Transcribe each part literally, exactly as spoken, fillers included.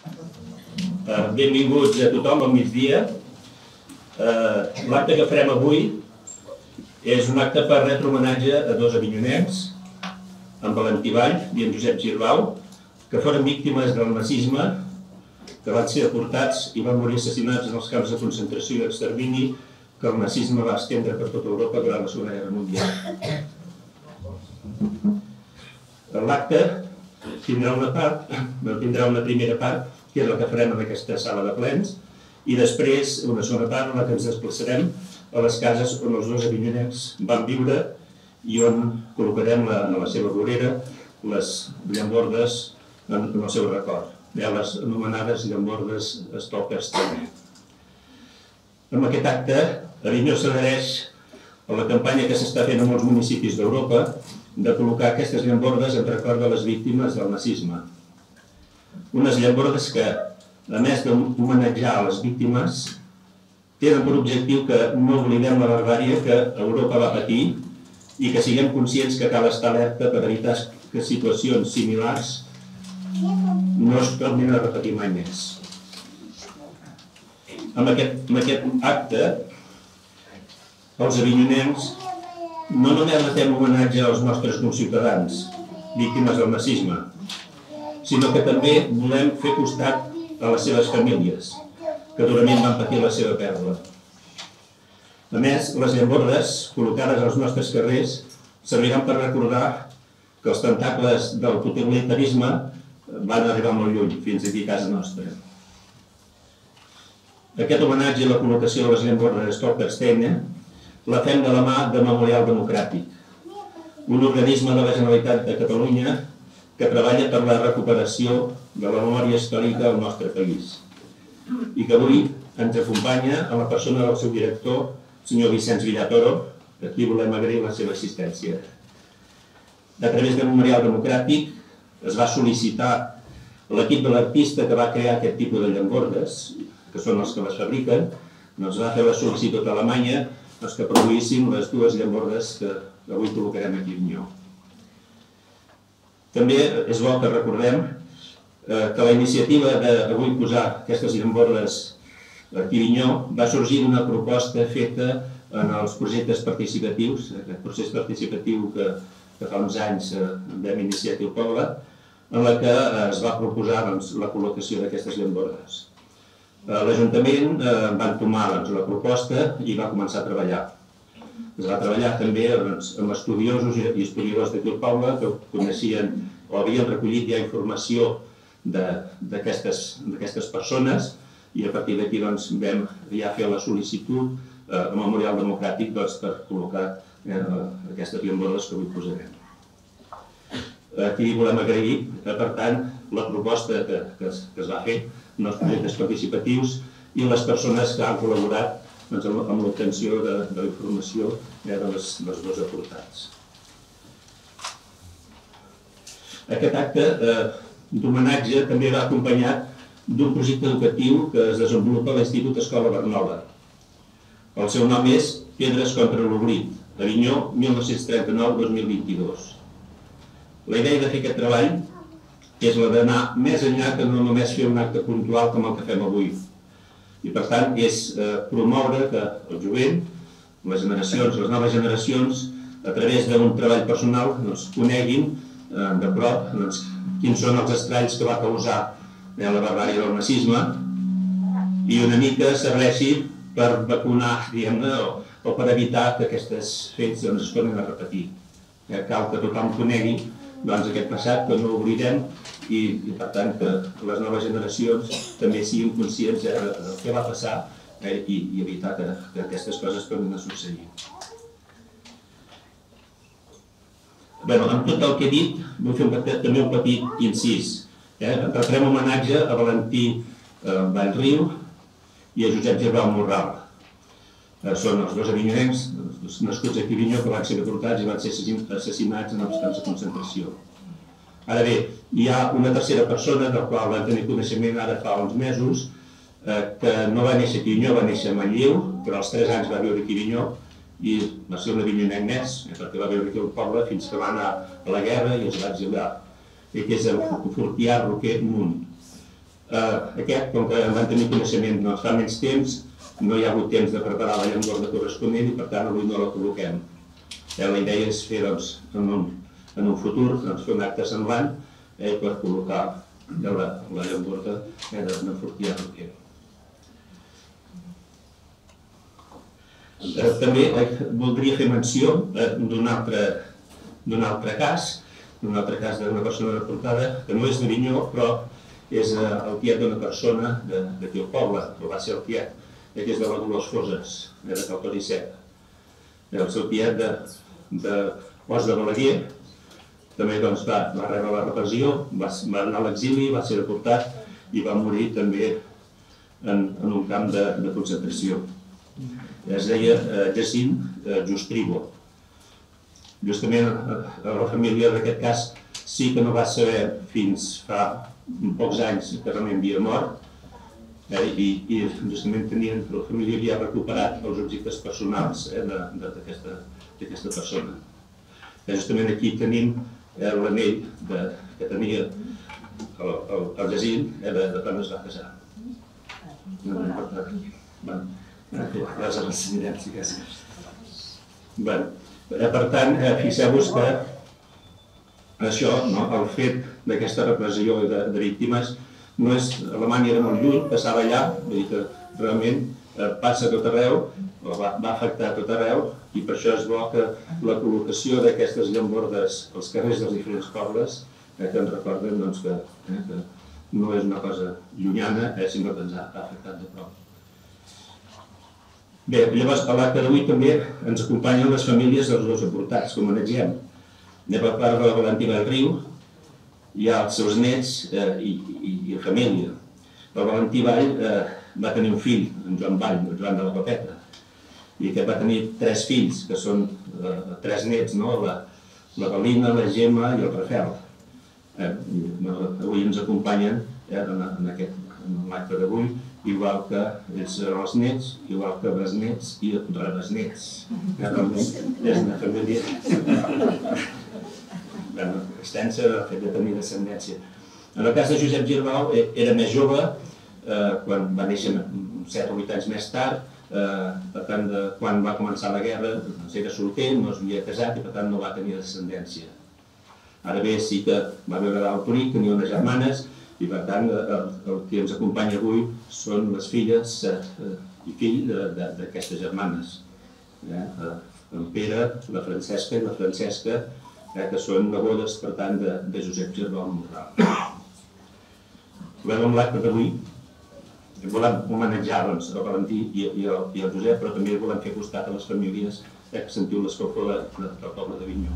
Benvinguts a tothom al migdia. L'acte que farem avui és un acte per retre homenatge a dos avinyonencs, en Valentí Vall i en Josep Girbau, que foren víctimes del nazisme, que van ser deportats i van morir assassinats en els camps de concentració i extermini que el nazisme va estendre per tota Europa durant la Segona Guerra Mundial. L'acte tindrà una part, tindrà una primera part, que és la que farem en aquesta sala de plens, i després una segona part en la que ens desplaçarem a les cases on els dos avinyonencs van viure i on col·locarem a la seva vorera les llambordes en el seu record, les anomenades llambordes Stolpersteine. Amb aquest acte, Avinyó s'adhereix a la campanya que s'està fent a molts municipis d'Europa de col·locar aquestes llambordes en record de les víctimes del nazisme. Unes llambordes que, a més d'homenatjar les víctimes, tenen per objectiu que no oblidem la barbàrie que Europa va patir i que siguem conscients que cal estar alerta per evitar que situacions similars no es tornin a repetir mai més. Amb aquest acte, els avinyonencs no només retem homenatge als nostres conciutadans, víctimes del nazisme, sinó que també volem fer costat a les seves famílies, que durament van patir la seva pèrdua. A més, les llambordes col·locades als nostres carrers serviran per recordar que els tentacles del totalitarisme van arribar molt lluny, fins aquí a casa nostra. Aquest homenatge i la col·locació de les llambordes Stolpersteine la fem de la mà de Memorial Democràtic, un organisme de la Generalitat de Catalunya que treballa per la recuperació de la memòria històrica del nostre país i que avui ens acompanya a la persona del seu director, senyor Vicenç Villatoro, a qui volem agrair la seva assistència. A través de Memorial Democràtic es va sol·licitar l'equip de l'artista que va crear aquest tipus de llambordes, que són els que les fabriquen, doncs va fer la sol·licitud a Alemanya que produïssin les dues llambordes que avui col·locarem aquí a Avinyó. També és bo que recordem que la iniciativa d'avui posar aquestes llambordes a Avinyó va sorgir d'una proposta feta en els projectes participatius, aquest procés participatiu que fa uns anys vam iniciar aquí al poble, en la que es va proposar la col·locació d'aquestes llambordes. L'Ajuntament va entomar la proposta i va començar a treballar. Es va treballar també amb estudiosos i historiadors d'aquí al poble que coneixien o havien recollit ja informació d'aquestes persones i a partir d'aquí vam ja fer la sol·licitud al Memorial Democràtic per col·locar aquestes llambordes que avui posarem. Aquí volem agrair, per tant, la proposta que es va fer en els projectes participatius i les persones que han col·laborat amb l'obtenció de la informació dels dos aportats. Aquest acte d'homenatge també va acompanyat d'un projecte educatiu que es desenvolupa a l'Institut Escola Barnola. El seu nom és Pedres contra l'Oblit, Avinyó, mil nou-cents trenta-nou a dos mil vint-i-dos. La idea de fer aquest treball és la d'anar més enllà que no només fer un acte puntual com el que fem avui. I per tant és promoure que el jovent, les generacions, les noves generacions, a través d'un treball personal, coneguin de prop quins són els estralls que va causar la barbàrie del nazisme i una mica serveixi per vacunar, diguem-ne, o per evitar que aquests fets es tornin a repetir. Cal que tothom conegui aquest passat, que no oblidem i per tant que les noves generacions també siguin conscients del que va passar i evitar que aquestes coses tornin a succeir. Amb tot el que he dit, vull fer també un petit incís. Retrem homenatge a Valentí Vallriu i a Josep Girbau Morral. Són els dos avinyonencs nascuts aquí a Avinyó que van ser deportats i van ser assassinats en els camps de concentració. Ara bé, hi ha una tercera persona del qual vam tenir coneixement ara fa uns mesos que no va néixer aquí a Avinyó, va néixer a Manlleu, però als tres anys va viure aquí a Avinyó i va ser un avinyonenc més, perquè va viure aquí al poble fins que va anar a la guerra i es va exiliar, que és el Fortià Roquer Munt. Aquest, com que en van tenir coneixement fa menys temps, no hi ha hagut temps de preparar la llamborda corresponent i per tant avui no la col·loquem. La idea és fer en un futur fer un acte semblant per col·locar la llamborda de Fortià Roquer. També voldria fer menció d'un altre cas, d'un altre cas d'una persona deportada, que no és d'Avinyó, però és el tiet d'una persona d'aquí al poble, o va ser el tiet, que és de la Dolors Foses, de Cal Toricet. El seu tiet d'Os de Balaguer també va rebre la repressió, va anar a l'exili, va ser deportat i va morir també en un camp de concentració. Es deia Jacint Justribo. Justament la família d'aquest cas sí que no va saber fins fa pocs anys que realment havia mort i justament tenien, la família havia recuperat els objectes personals d'aquesta persona. Justament aquí tenim l'anell que tenia el Jacint de quan es va casar. Ja se l'ensenyarem, si cas. Per tant, fixeu-vos que això, el fet d'aquesta repressió de víctimes, no és, Alemanya era molt lluny, passava allà, vull dir que realment passa a tot arreu, va afectar a tot arreu, i per això és bo que la col·locació d'aquestes llambordes als carrers dels diferents pobles que ens recorden que no és una cosa llunyana, sinó que ens ha afectat de prop. Bé, llavors a l'acte d'avui també ens acompanyen les famílies dels dos deportats, com anexem. Per part de la Valentí Vallriu hi ha els seus nets i família. El Valentí Vall va tenir un fill, en Joan Vall, el Joan de la Copeta, i aquest va tenir tres fills, que són tres nets, la Galina, la Gemma i el Rafel. Avui ens acompanyen en l'acte d'avui, igual que els nets, igual que besnets i rebesnets. És una família extensa el fet de tenir descendència. En el cas de Josep Girbau era més jove, quan va néixer set o vuit anys més tard, per tant, quan va començar la guerra era solter, no s'havia casat i per tant no va tenir descendència. Ara bé, sí que va viure a Altoric, tenia unes germanes, i per tant el que ens acompanya avui són les filles i fill d'aquestes germanes. En Pere, la Francesca i la Francesca, que són nebodes, per tant, de Josep Girbau Morral. Amb l'acte d'avui volem homenatjar el Valentí i el Josep, però també volem fer costat a les famílies que sentiu l'escalfor del poble d'Avinyó.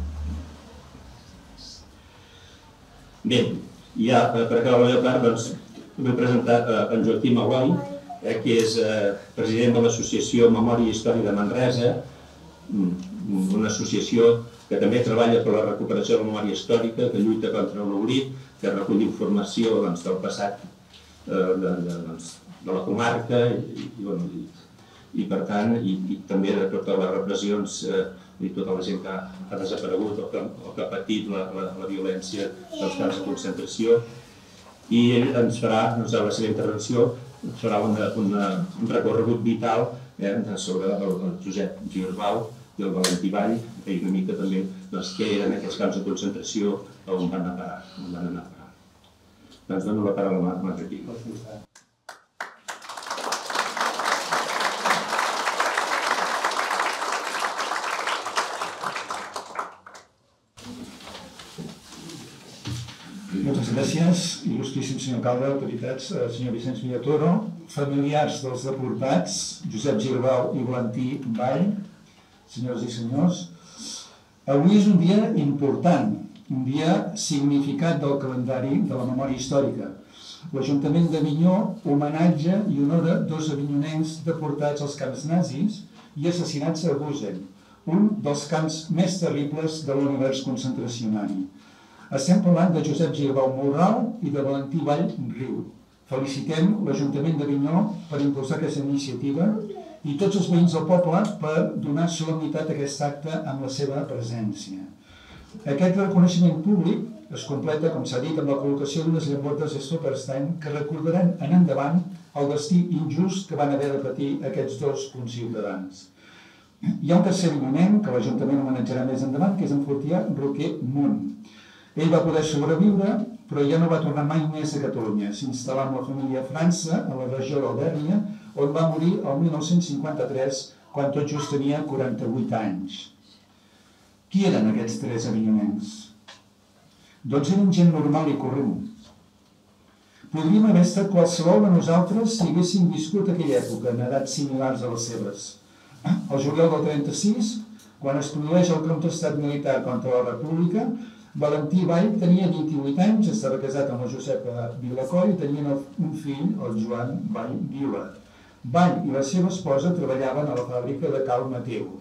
Bé, ja per acabar la meva part, vull presentar en Joaquim Agoi, que és president de l'associació Memòria i Història de Manresa, una associació que també treballa per la recuperació de la memòria històrica, que lluita contra l'oblit, que recull informació del passat de la comarca i per tant també de totes les repressions i tota la gent que ha desaparegut o que ha patit la violència dels camps de concentració. I ell ens farà, a la seva intervenció, ens farà un recorregut vital sobre el Josep Girbau i el Valentí Vall, i una mica també què eren aquests camps de concentració on van anar a parar. Doncs dono la paraula a Joaquim. Moltes gràcies, il·lustríssim senyor alcalde, autoritats, senyor Vicenç Villatoro, familiars dels deportats, Josep Girbau i Valentí Vall, senyores i senyors. Avui és un dia important, un dia significat del calendari de la memòria històrica. L'Ajuntament d'Avinyó homenatja i honora dos avinyonencs deportats als camps nazis i assassinats a Gusen, un dels camps més terribles de l'univers concentracionari. Estem parlant de Josep Girbau Morral i de Valentí Vall Riu. Felicitem l'Ajuntament d'Avinyó per impulsar aquesta iniciativa i tots els veïns del poble per donar solemnitat a aquest acte amb la seva presència. Aquest reconeixement públic Es completa, com s'ha dit, amb la col·locació d'unes llambordes Stolperstein que recordaran en endavant el destí injust que van haver de patir aquests dos conciutadans. Hi ha un tercer avinyoner que l'Ajuntament homenatjarà més endavant, que és en Fortià Roquer Munt. Ell va poder sobreviure, però ja no va tornar mai més a Catalunya. S'instal·là amb la família a França, a la regió d'Albèrnia, on va morir el mil nou-cents cinquanta-tres, quan tot just tenia quaranta-vuit anys. Qui eren aquests tres avinyonencs? Doncs eren gent normal i corrent. Podríem haver estat qualsevol de nosaltres si haguéssim viscut aquella època en edats similars a les seves. El juliol del trenta-sis, quan es produeix el contestat militar contra la República, Valentí Vall tenia vint-i-vuit anys, estava casat amb la Josepa Vilacoll i tenien un fill, el Joan Vall Vila. Vall i la seva esposa treballaven a la fàbrica de Cal Mateu.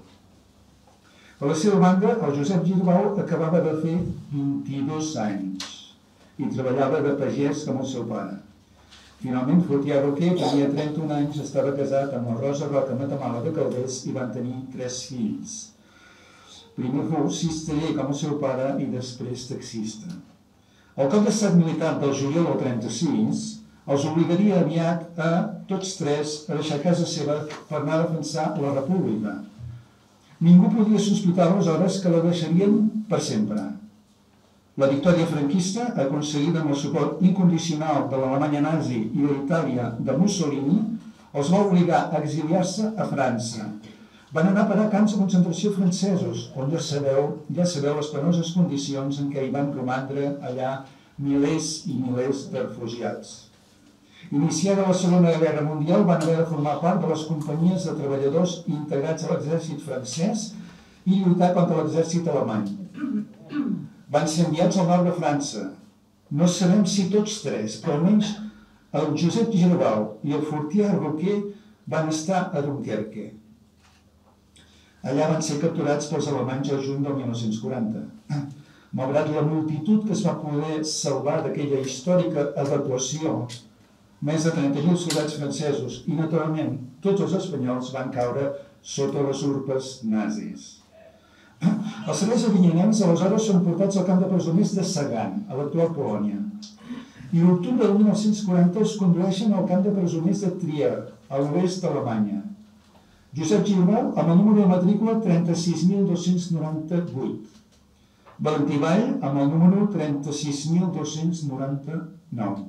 A la seva banda, el Josep Girbau acabava de fer vint-i-dos anys i treballava de pagès com el seu pare. Finalment, Fortià Roquer tenia trenta-un anys, estava casat amb la Rosa Roca Matamala de Calders i van tenir tres fills. Primer fou cisteller com el seu pare i després taxista. El cop d'estat militar del juliol del trenta-sis els obligaria aviat a tots tres a deixar casa seva per anar a defensar la República. Ningú podia sospitar aleshores que la deixarien per sempre. La victòria franquista, aconseguida amb el suport incondicional de l'Alemanya nazi i de l'Itàlia de Mussolini, els va obligar a exiliar-se a França. Van anar a parar a camps de concentració francesos, on ja sabeu, ja sabeu les penoses condicions en què hi van romandre allà milers i milers de refugiats. Iniciada la Segona Guerra Mundial, van haver de formar part de les companyies de treballadors integrats a l'exèrcit francès i lluitar contra l'exèrcit alemany. Van ser enviats al nord de França. No sabem si tots tres, però almenys el Josep Girbau i el Fortià Roquer van estar a Dunkerque. Allà van ser capturats pels alemanys al juny del mil nou-cents quaranta. Malgrat la multitud que es va poder salvar d'aquella històrica evacuació, més de trenta mil soldats francesos i, naturalment, tots els espanyols van caure sota les urpes nazis. Els serveis avinyonencs aleshores són portats al camp de presoners de Sagan, a l'actual Polònia. I l'octubre del mil nou-cents quaranta els condueixen al camp de presoners de Trier, a l'oest d'Alemanya. Josep Girbau, amb el número de matrícula trenta-sis mil dos-cents noranta-vuit. Valentí Vall, amb el número trenta-sis mil dos-cents noranta-nou.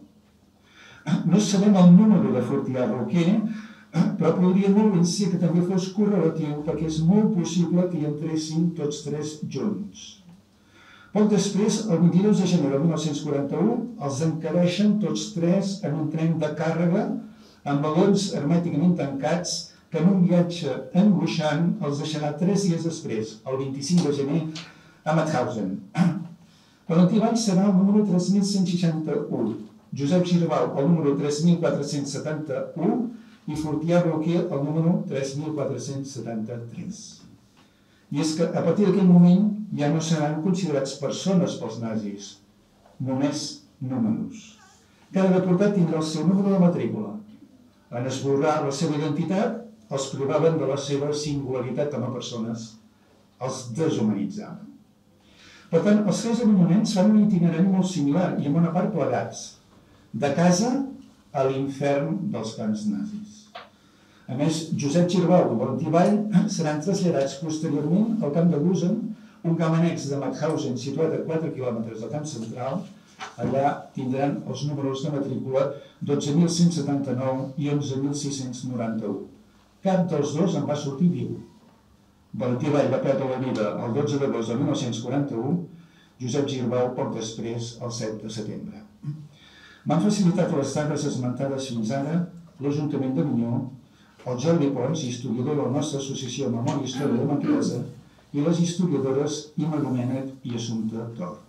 No sabem el número de Fortià Roquer, però podria molt ben ser que també fos correlatiu perquè és molt possible que hi entressin tots tres junts. Poc després, el vint-i-dos de gener del mil nou-cents quaranta-u, els encareixen tots tres en un tren de càrrega amb balons hermèticament tancats que en un viatge angoixant els deixarà tres dies després, el vint-i-cinc de gener, a Mauthausen. Valentí Vall serà el número tres mil cent seixanta-u. Josep Girbau, el número tres mil quatre-cents setanta-u, i Fortià Roquer, el número tres mil quatre-cents setanta-tres. I és que a partir d'aquell moment ja no seran considerats persones pels nazis, només números. Cada deportat tindrà el seu número de matrícula. En esborrar la seva identitat, els privaven de la seva singularitat com a persones, els deshumanitzaven. Per tant, els tres avinyonencs fan un itinerari molt similar i en bona part plegats, de casa a l'infern dels camps nazis. A més, Josep Girbau i Valentí Vall seran traslladats posteriorment al camp de Gusen, un camp annex de Mauthausen situat a quatre quilòmetres del camp central. Allà tindran els números de matrícula dotze mil cent setanta-nou i onze mil sis-cents noranta-u. Cap dels dos en va sortir viu. Valentí Vall va perdre la vida el dotze d'agost de mil nou-cents quaranta-u, Josep Girbau poc després, el set de setembre. M'han facilitat les dades esmentades fins ara l'Ajuntament d'Avinyó, el Jordi Pons, historiador de la nostra associació Memòria i Història de Manresa, i les historiadores Imma Domènech i Assumpta Tort.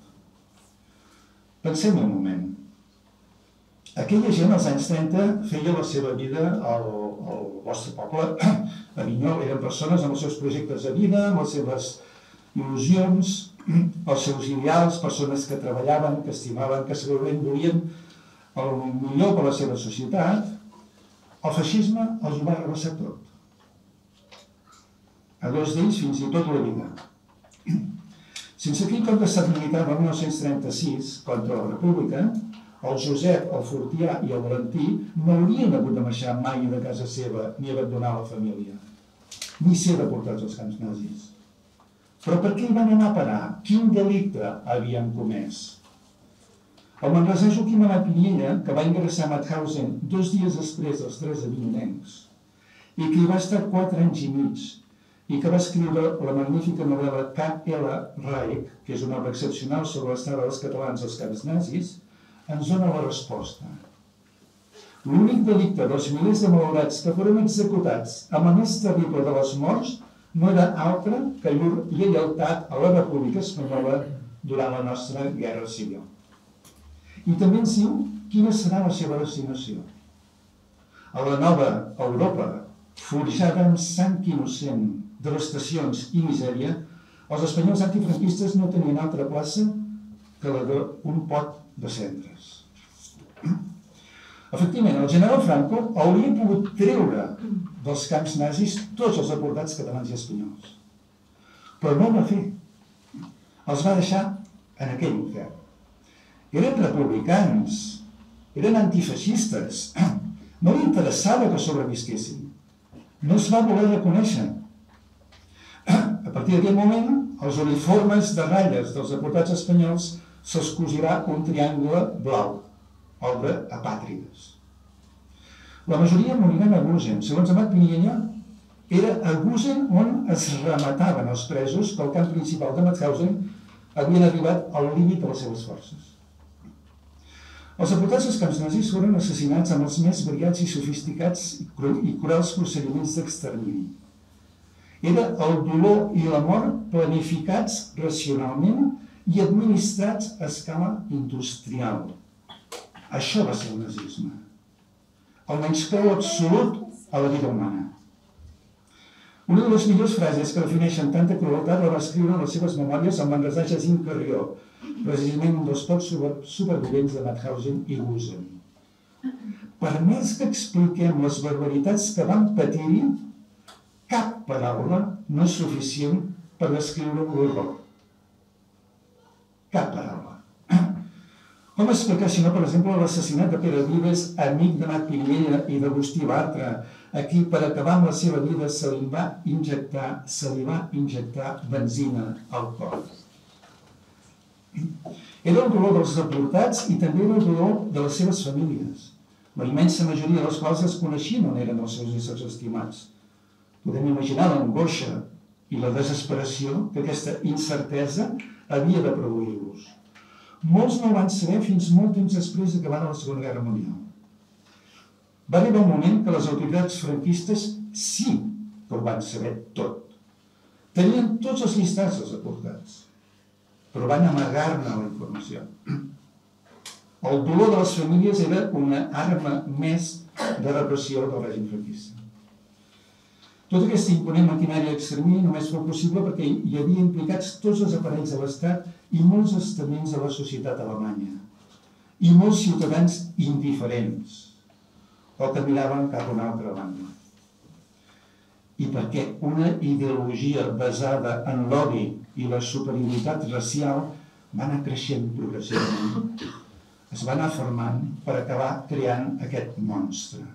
Pensem un moment. Aquella gent als anys trenta feia la seva vida al, al vostre poble, Avinyó, eren persones amb els seus projectes de vida, amb les seves il·lusions, els seus ideals, persones que treballaven, que estimaven, que segurament volien el millor per a la seva societat. El feixisme els ho va arrabassar tot. A dos d'ells fins i tot la vida. Sense aquell cop d'estat militar del mil nou-cents trenta-sis contra la República, el Josep, el Fortià i el Valentí no haurien hagut de marxar mai de casa seva ni abandonar la família, ni ser deportats als camps nazis. Però per què hi van anar a parar? Quin delicte havien comès? El manresà Joaquim Amat Pinyella, que va ingressar a Mauthausen dos dies després dels tres avinyolencs, i que hi va estar quatre anys i mig, i que va escriure la magnífica novel·la K L Reich, que és una obra excepcional sobre l'estada dels catalans als camps nazis, ens dona la resposta. L'únic delicte dels milers de malaurats que foren executats amb la més terrible de les morts no era altre que llur lleialtat a la República Espanyola durant la nostra Guerra Civil. I també ens diu quina serà la seva destinació. A la nova Europa, forjada amb sang innocent, devastacions i misèria, els espanyols antifranquistes no tenien altra plaça que la d'un pot de cendres. Efectivament, el general Franco hauria pogut treure dels camps nazis tots els deportats catalans i espanyols. Però no ho va fer. Els va deixar en aquell infern. Eren republicans, eren antifeixistes. No li interessava que sobrevisquessin. No es va voler reconèixer. A partir d'aquell moment, els uniformes de ratlles dels deportats espanyols se'ls cosirà un triangle blau, el d'apàtrides. La majoria moriran a Gusen. Segons Amat Pinyella, era a Gusen on es remataven els presos que al camp principal de Mauthausen havien arribat al límit de les seves forces. Els deportats als camps nazis foren assassinats amb els més variats i sofisticats i cruels procediments d'extermini. Era el dolor i la mort planificats racionalment i administrats a escala industrial. Això va ser el nazisme. El menyspreu absolut a la vida humana. Una de les millors frases que defineixen tanta crueltat la va escriure en les seves memòries el manresà Jacint Carrió, precisament un dels pocs supervivents de Mauthausen i Gusen. Per més que expliquem les barbaritats que van patir-hi, cap paraula no és suficient per descriure l'horror. Cap paraula. Com explicar, si no, per exemple, l'assassinat de Pere Vives, amic d'Amat Pinyella i d'Agustí Bartra, a qui per acabar amb la seva vida se li va injectar, se li va injectar benzina al cor. Era el dolor dels deportats i també era el dolor de les seves famílies, la immensa majoria de les quals es coneixien on eren els seus éssers estimats. Podem imaginar l'angoixa i la desesperació que aquesta incertesa havia de produir-los. Molts no ho van saber fins molt temps després d'acabada la Segona Guerra Mundial. Va arribar un moment que les autoritats franquistes sí que ho van saber tot. Tenien tots els llistats dels deportats, però van amagar-ne la informació. El dolor de les famílies era una arma més de repressió del règim franquista. Tota aquesta imponent maquinària d'extermini només fou possible perquè hi havia implicats tots els aparells de l'Estat i molts estaments de la societat alemanya, i molts ciutadans indiferents, o que miraven cap a una altra banda. I perquè una ideologia basada en l'odi i la superioritat racial va anar creixent progressivament, es va anar formant per acabar creant aquest monstre.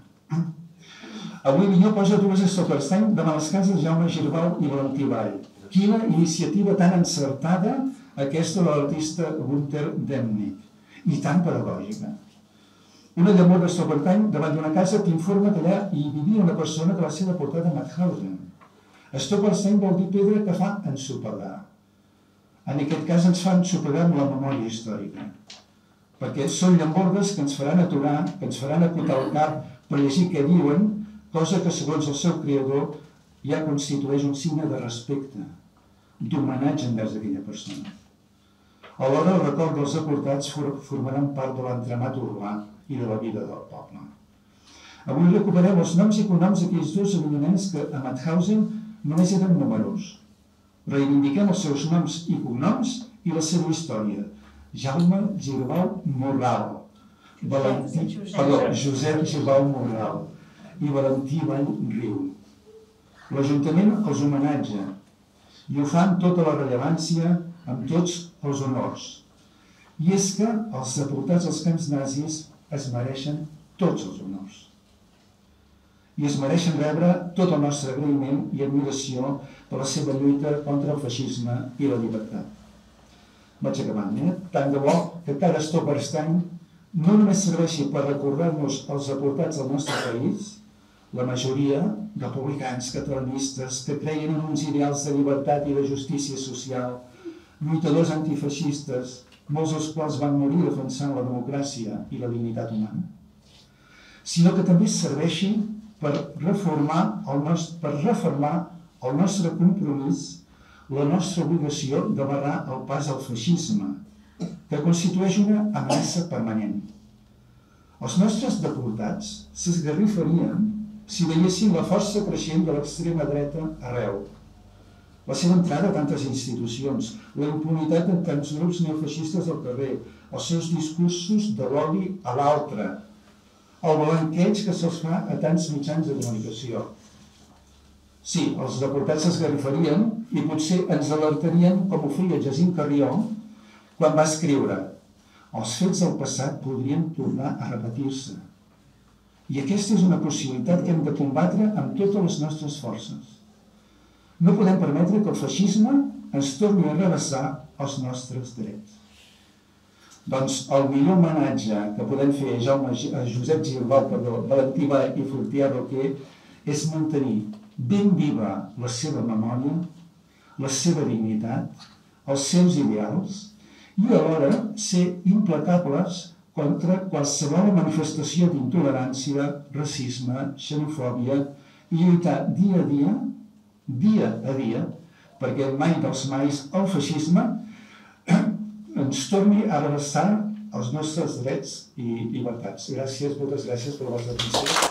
Avui Minyó posa dues estoperstany davant les cases de Jaume Girbau i Valentí Vall. Quina iniciativa tan encertada aquesta de l'artista Gunther Demnig, i tan pedagògica. Una llamor d'estoperstany davant d'una casa t'informa que allà hi vivia una persona que va ser deportada a Mauthausen. Estoperstany vol dir pedra que fa ensopegar. En aquest cas ens fa ensopegar amb la memòria històrica, perquè són llambordes que ens faran aturar, que ens faran acotar el cap per llegir què diuen, cosa que, segons el seu creador, ja constitueix un signe de respecte, d'homenatge envers aquella persona. Alhora, el record dels deportats formaran part de l'entramat urbà i de la vida del poble. Avui recuperem els noms i cognoms d'aquells dos avinyonents que a Mauthausen només eren números. Reivindiquem els seus noms i cognoms i la seva història. Jaume Girbau Morral, Valentí, perdó, Josep Girbau Morral i Valentí Vall Riu. L'Ajuntament els homenatja i ho fa amb tota la rellevància, amb tots els honors. I és que els deportats als camps nazis es mereixen tots els honors. I es mereixen rebre tot el nostre agraïment i admiració per la seva lluita contra el feixisme i la llibertat. Vaig acabant, eh? Tant de bo que cada estó per estany no només serveixi per recordar-nos els deportats del nostre país, la majoria, republicans, catalanistes, que creien en uns ideals de llibertat i de justícia social, lluitadors antifeixistes, molts dels quals van morir defensant la democràcia i la dignitat humana, sinó que també serveixi per reformar el nostre, per reformar el nostre compromís, la nostra obligació de barrar el pas al feixisme, que constitueix una amenaça permanent. Els nostres deportats s'esgarrifarien si veiessin la força creixent de l'extrema dreta arreu, la seva entrada a tantes institucions, la impunitat de tants grups neofeixistes al carrer, els seus discursos de l'odi a l'altre, el blanqueig que se'ls fa a tants mitjans de comunicació. Sí, els deportats s'esgarrifarien i potser ens alertarien com ho feia Jacint Carrió quan va escriure: els fets del passat podrien tornar a repetir-se. I aquesta és una possibilitat que hem de combatre amb totes les nostres forces. No podem permetre que el feixisme ens torni a arrabassar els nostres drets. Doncs el millor homenatge que podem fer a, Jaume, a Josep Girbau, perdó, Valentí i Fortià Roquer, és mantenir ben viva la seva memòria, la seva dignitat, els seus ideals i alhora ser implacables contra qualsevol manifestació d'intolerància, racisme, xenofòbia i lluitar dia a dia, dia a dia, perquè mai dels mais el feixisme ens torni a arrabassar els nostres drets i llibertats. Gràcies, moltes gràcies per la vostra atenció.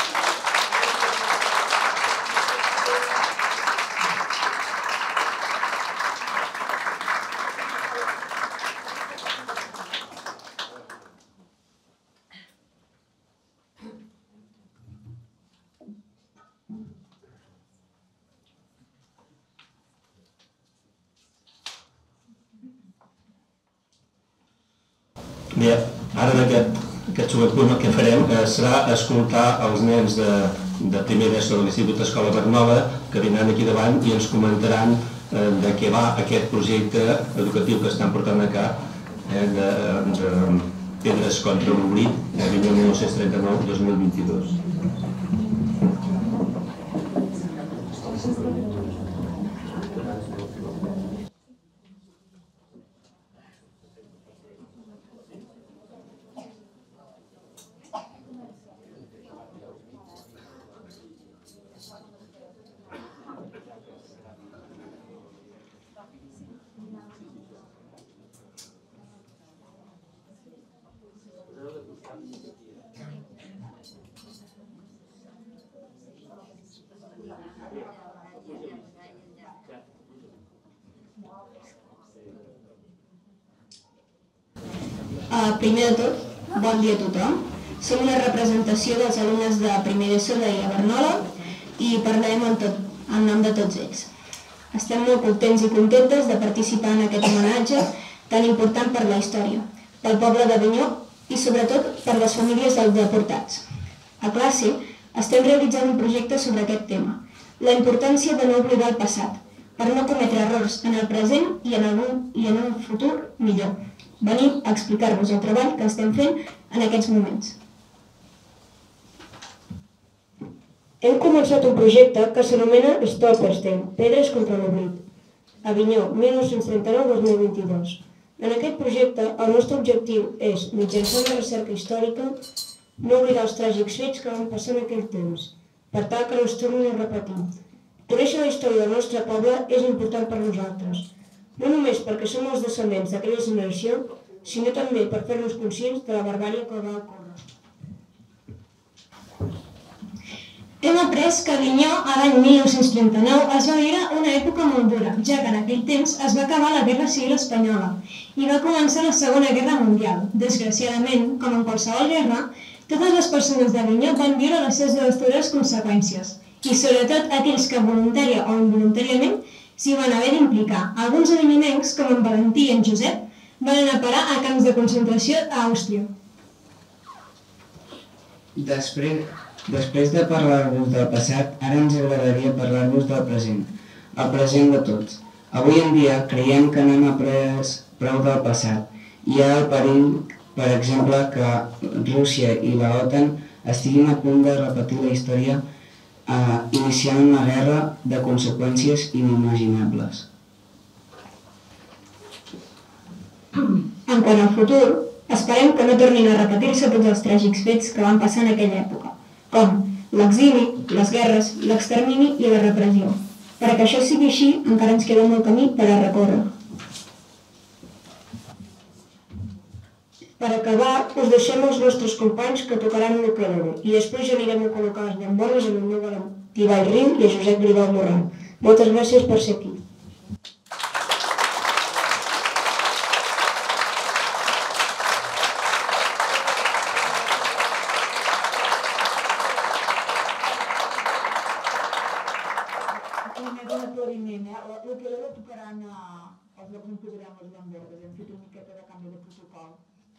Bé, ara en aquest, aquest segon punt el que farem eh, serà escoltar els nens de, de primer d'ESO de l'Institut Escola Barnola que vindran aquí davant i ens comentaran eh, de què va aquest projecte educatiu que estan portant a cap eh, de, de Pedres contra l'Oblit, eh, mil nou-cents trenta-nou a dos mil vint-i-dos. Uh, primer de tot, bon dia a tothom. Som una representació dels alumnes de primer d'ESO de Barnola i parlarem en, tot, en nom de tots ells. Estem molt contents i contentes de participar en aquest homenatge tan important per la història, pel poble d'Avinyó i sobretot per les famílies dels deportats. A classe estem realitzant un projecte sobre aquest tema, la importància de no oblidar el passat, per no cometre errors en el present i en, el, i en un futur millor. Venim a explicar-vos el treball que estem fent en aquests moments. Hem començat un projecte que s'anomena Stop STEM, Pedres contra l'Oblit, Avinyó, mil nou-cents trenta-nou a dos mil vint-i-dos. En aquest projecte, el nostre objectiu és, mitjançant la recerca històrica, no oblidar els tràgics fets que van passar en aquell temps, per tal que no es tornin a repetir. Conèixer la història del nostre poble és important per nosaltres, no només perquè som els descendents d'aquella generació, sinó també per fer-nos conscients de la barbària que va ocórrer. Hem après que Avinyó, a l'any mil nou-cents trenta-nou, es va viure una època molt dura, ja que en aquell temps es va acabar la Guerra Civil Espanyola i va començar la Segona Guerra Mundial. Desgraciadament, com en qualsevol guerra, totes les persones d'Avinyó van viure les seves devastadores conseqüències, i sobretot aquells que voluntària o involuntàriament s'hi van haver d'implicar. Alguns avinencs, com en Valentí i en Josep, van anar a parar a camps de concentració a Àustria. Després, després de parlar-vos del passat, ara ens agradaria parlar-vos del present, el present de tots. Avui en dia creiem que no hem après prou del passat. Hi ha el perill, per exemple, que Rússia i la OTAN estiguin a punt de repetir la història eh, iniciant una guerra de conseqüències inimaginables. En quant al futur, esperem que no tornin a repetir-se tots els tràgics fets que van passar en aquella època, com l'exili, les guerres, l'extermini i la repressió. Per a que això sigui així, encara ens queda molt camí per a recórrer. Per acabar, us deixem els nostres companys que tocaran l'ukelele i després ja anirem a col·locar les llambones en el meu Valentí Vallriu i a Josep Gribau Moral. Moltes gràcies per ser aquí. L'ukelele tocaran els que no posaran les llambordes. Hem fet una miqueta de canvi de protocol.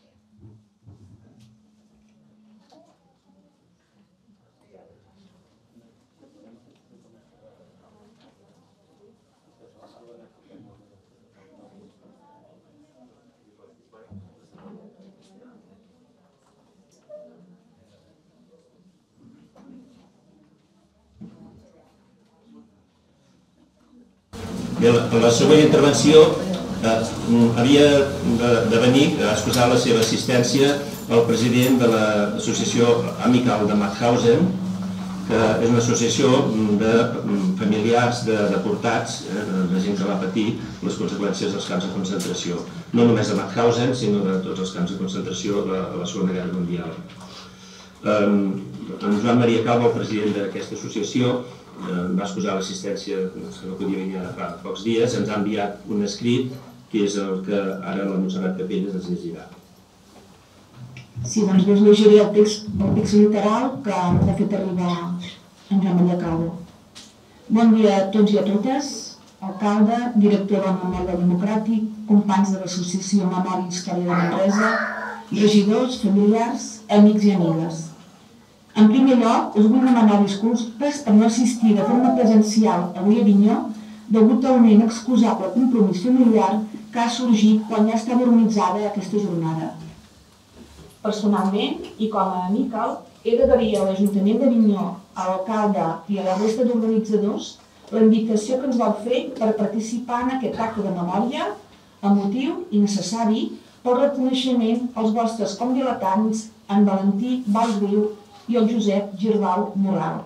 Bé, la següent intervenció eh, havia de, de venir a excusar la seva assistència al president de l'associació Amical de Mauthausen, que és una associació de familiars de deportats, eh, de gent que va patir les conseqüències dels camps de concentració. No només de Mauthausen, sinó de tots els camps de concentració de la Segona Guerra Mundial. Eh, en Joan Maria Calvo, el president d'aquesta associació, va excusar l'assistència, que no podia venir ara fa pocs dies, ens ha enviat un escrit que és el que ara la Montserrat Capelles ens llegirà. Sí, doncs us llegiré el text, el text literal que ens ha fet arribar en Joan Maria Calvo. Bon dia a tots i a totes, alcalde, director del Memorial Democràtic, companys de l'Associació Memòria i Història de Manresa, regidors, familiars, amics i amigues. En primer lloc, us vull demanar disculpes per no assistir de forma presencial avui a Avinyó degut a un inexcusable compromís familiar que ha sorgit quan ja estava organitzada aquesta jornada. Personalment, i com a amical, he d'agrair a l'Ajuntament d'Avinyó, a l'alcalde i a la resta d'organitzadors la invitació que ens vau fer per participar en aquest acte de memòria, emotiu i necessari pel reconeixement als vostres convilatants en Valentí Vallriu i el Josep Girbau Moral.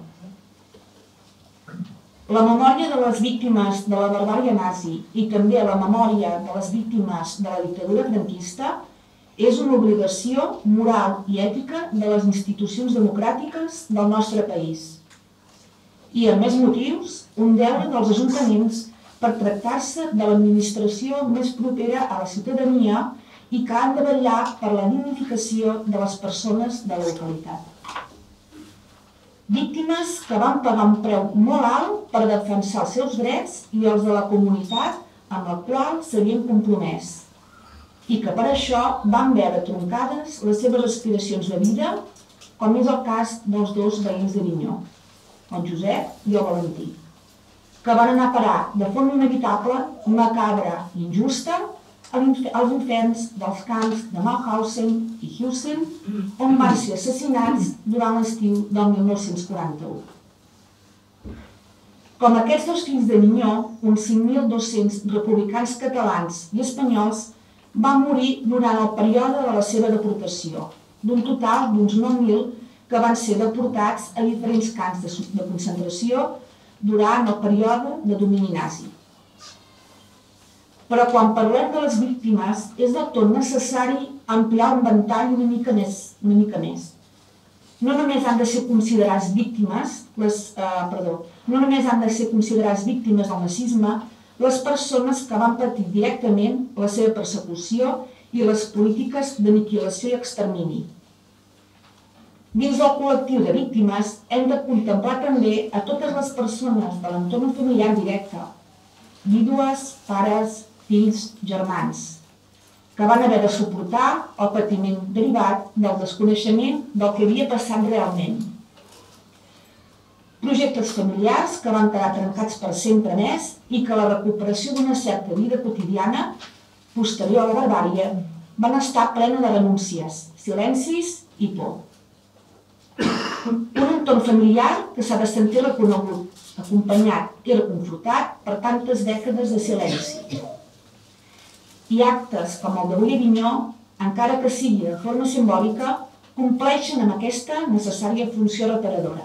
La memòria de les víctimes de la barbària nazi i també la memòria de les víctimes de la dictadura franquista és una obligació moral i ètica de les institucions democràtiques del nostre país. I, a més motius, un deure dels ajuntaments per tractar-se de l'administració més propera a la ciutadania i que han de vetllar per la dignificació de les persones de la localitat. Víctimes que van pagar un preu molt alt per defensar els seus drets i els de la comunitat amb la qual s'havien compromès i que per això van veure troncades les seves aspiracions de vida, com és el cas dels dos veïns d'Avinyó, el Josep i el Valentí, que van anar a parar de forma inevitable, macabra i injusta als inferns dels camps de Mauthausen i Hausen, on van ser assassinats durant l'estiu del mil nou-cents quaranta-u. Com aquests dos fills d'Avinyó, uns cinc mil dos-cents republicans catalans i espanyols van morir durant el període de la seva deportació, d'un total d'uns nou mil que van ser deportats a diferents camps de concentració durant el període de domini nazi. Però quan parlem de les víctimes és del tot necessari ampliar un ventall una mica més. Una mica més. No només han de ser considerats víctimes, les, eh, perdó, no només han de ser considerats víctimes del nazisme les persones que van patir directament la seva persecució i les polítiques d'aniquilació i extermini. Dins del col·lectiu de víctimes hem de contemplar també a totes les persones de l'entorn familiar directe, vídues, pares, fills, germans, que van haver de suportar el patiment derivat del desconeixement del que havia passat realment. Projectes familiars que van quedar trencats per sempre més i que la recuperació d'una certa vida quotidiana, posterior a la barbàrie, van estar plena de renúncies, silencis i por. Un entorn familiar que s'ha de sentir reconegut, acompanyat i reconfortat per tantes dècades de silenci. I actes com el d'avui a Avinyó, encara que sigui de forma simbòlica, compleixen amb aquesta necessària funció reparadora.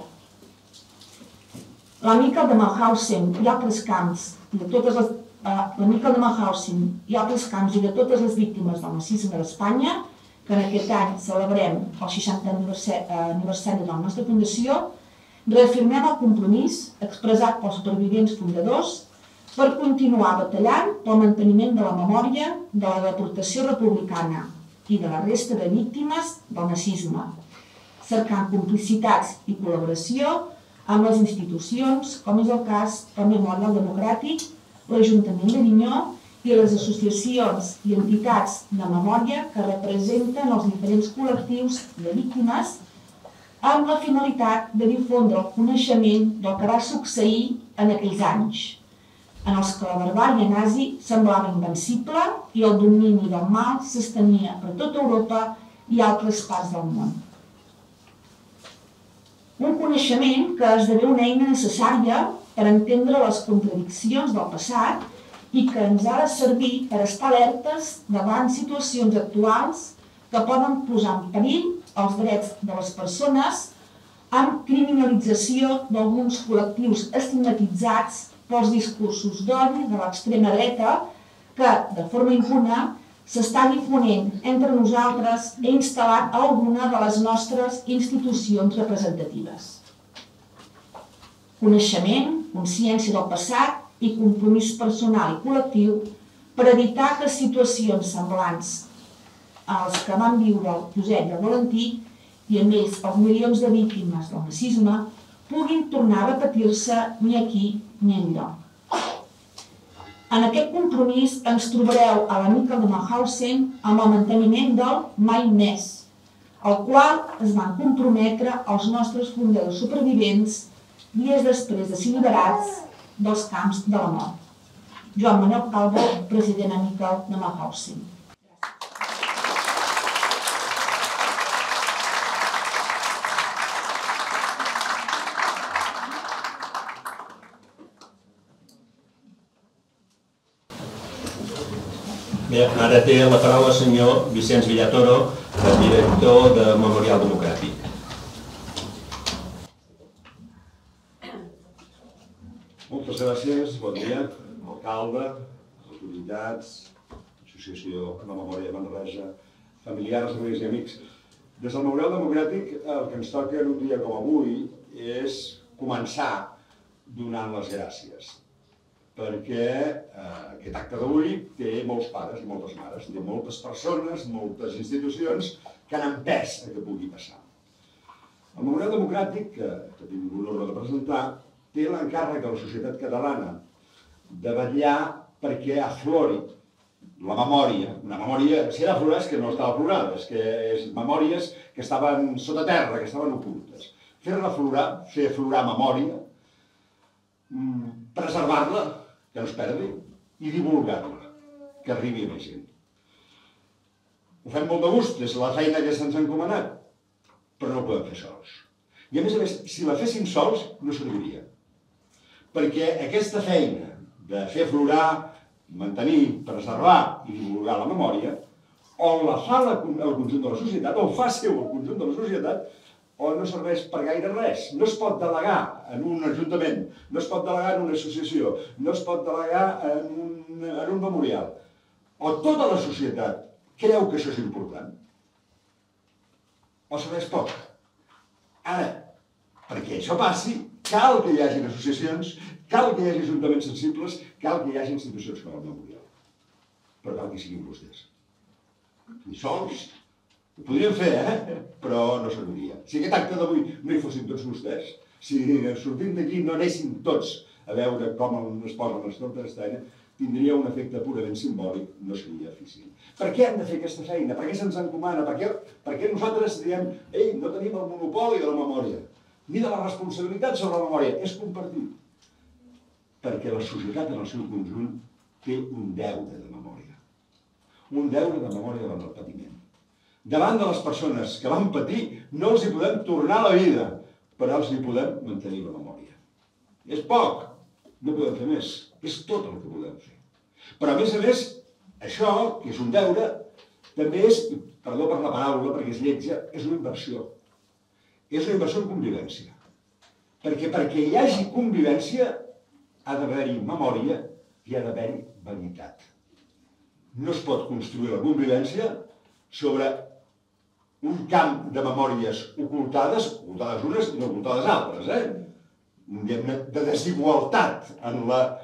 La Miquel de Mauthausen i altres camps i de totes les la Miquel de Mauthausen i altres camps i de totes les víctimes del nazisme d'Espanya, que en aquest any celebrem el seixantè aniversari de la nostra fundació, reafirmem el compromís expressat pels supervivents fundadors per continuar batallant pel manteniment de la memòria de la deportació republicana i de la resta de víctimes del nazisme, cercant complicitats i col·laboració amb les institucions, com és el cas del Memorial Democràtic, l'Ajuntament d'Avinyó i les associacions i entitats de memòria que representen els diferents col·lectius de víctimes amb la finalitat de difondre el coneixement del que va succeir en aquells anys, en els que la barbàrie nazi semblava invencible i el domini del mal s'estenia per tota Europa i altres parts del món. Un coneixement que esdevé una eina necessària per entendre les contradiccions del passat i que ens ha de servir per estar alertes davant situacions actuals que poden posar en perill els drets de les persones amb criminalització d'alguns col·lectius estigmatitzats pels discursos d'odi de l'extrema dreta que, de forma impune, s'està difonent entre nosaltres i instal·lat a alguna de les nostres institucions representatives. Coneixement, consciència del passat i compromís personal i col·lectiu per evitar que situacions semblants als que van viure el Josep i el Valentí i a més els milions de víctimes del nazisme puguin tornar a repetir-se ni aquí ni enlloc. En aquest compromís ens trobareu a la Miquel de Mauthausen amb el manteniment del mai més, al qual es van comprometre els nostres fundadors supervivents dies després de ser liberats dels camps de la mort. Joan Manuel Calvo, president Miquel de Mauthausen. Bé, ara té la paraula el senyor Vicenç Villatoro, director de Memorial Democràtic. Moltes gràcies, bon dia, alcalde, autoritats, Associació de la Memòria de Manresa, familiars, amics i amics. Des del Memorial Democràtic el que ens toca en un dia com avui és començar donant les gràcies, perquè aquest acte d'avui té molts pares i moltes mares, té moltes persones, moltes institucions que han empès a que pugui passar. El Memorial Democràtic, que tinc l'honor de presentar, té l'encàrrec a la societat catalana de vetllar perquè aflori la memòria. Una memòria, si ha d'aflorar és que no estava aflorada, és que és memòries que estaven sota terra, que estaven ocultes. Fer-la aflorar, fer aflorar memòria, preservar-la, que no es perdi, i divulgar-la, que arribi a més gent. Ho fem molt de gust, és la feina que se'ns ha encomanat, però no ho podem fer sols. I a més a més, si la féssim sols, no serviria. Perquè aquesta feina de fer aflorar, mantenir, preservar i divulgar la memòria, o la fa el conjunt de la societat, o fa seu el conjunt de la societat, o no serveix per gaire res. No es pot delegar en un ajuntament, no es pot delegar en una associació, no es pot delegar en un, en un memorial. O tota la societat creu que això és important, o serveix poc. Ara, perquè això passi, cal que hi hagi associacions, cal que hi hagi ajuntaments sensibles, cal que hi hagi institucions com el Memorial. Però cal que siguin vostès. Ni sols, ho podríem fer, eh? Però no serviria. Si aquest acte d'avui no hi fossin tots vostès, si sortint d'aquí no anessin tots a veure com es posen les Stolpersteine, tindria un efecte purament simbòlic, no seria eficient. Per què hem de fer aquesta feina? Per què se'ns encomana? Per què, per què nosaltres diem, ei, no tenim el monopoli de la memòria, ni de la responsabilitat sobre la memòria, és compartit. Perquè la societat en el seu conjunt té un deure de memòria. Un deure de memòria davant del patiment. Davant de les persones que van patir, no els hi podem tornar a la vida, però els hi podem mantenir la memòria. És poc, no podem fer més, és tot el que podem fer. Però a més a més, això, que és un deure, també és, perdó per la paraula perquè és lletja, és una inversió. És una inversió en convivència. Perquè perquè hi hagi convivència ha d'haver-hi memòria i ha d'haver-hi veritat. No es pot construir la convivència sobre un camp de memòries ocultades, ocultades unes i no ocultades altres, eh? de desigualtat en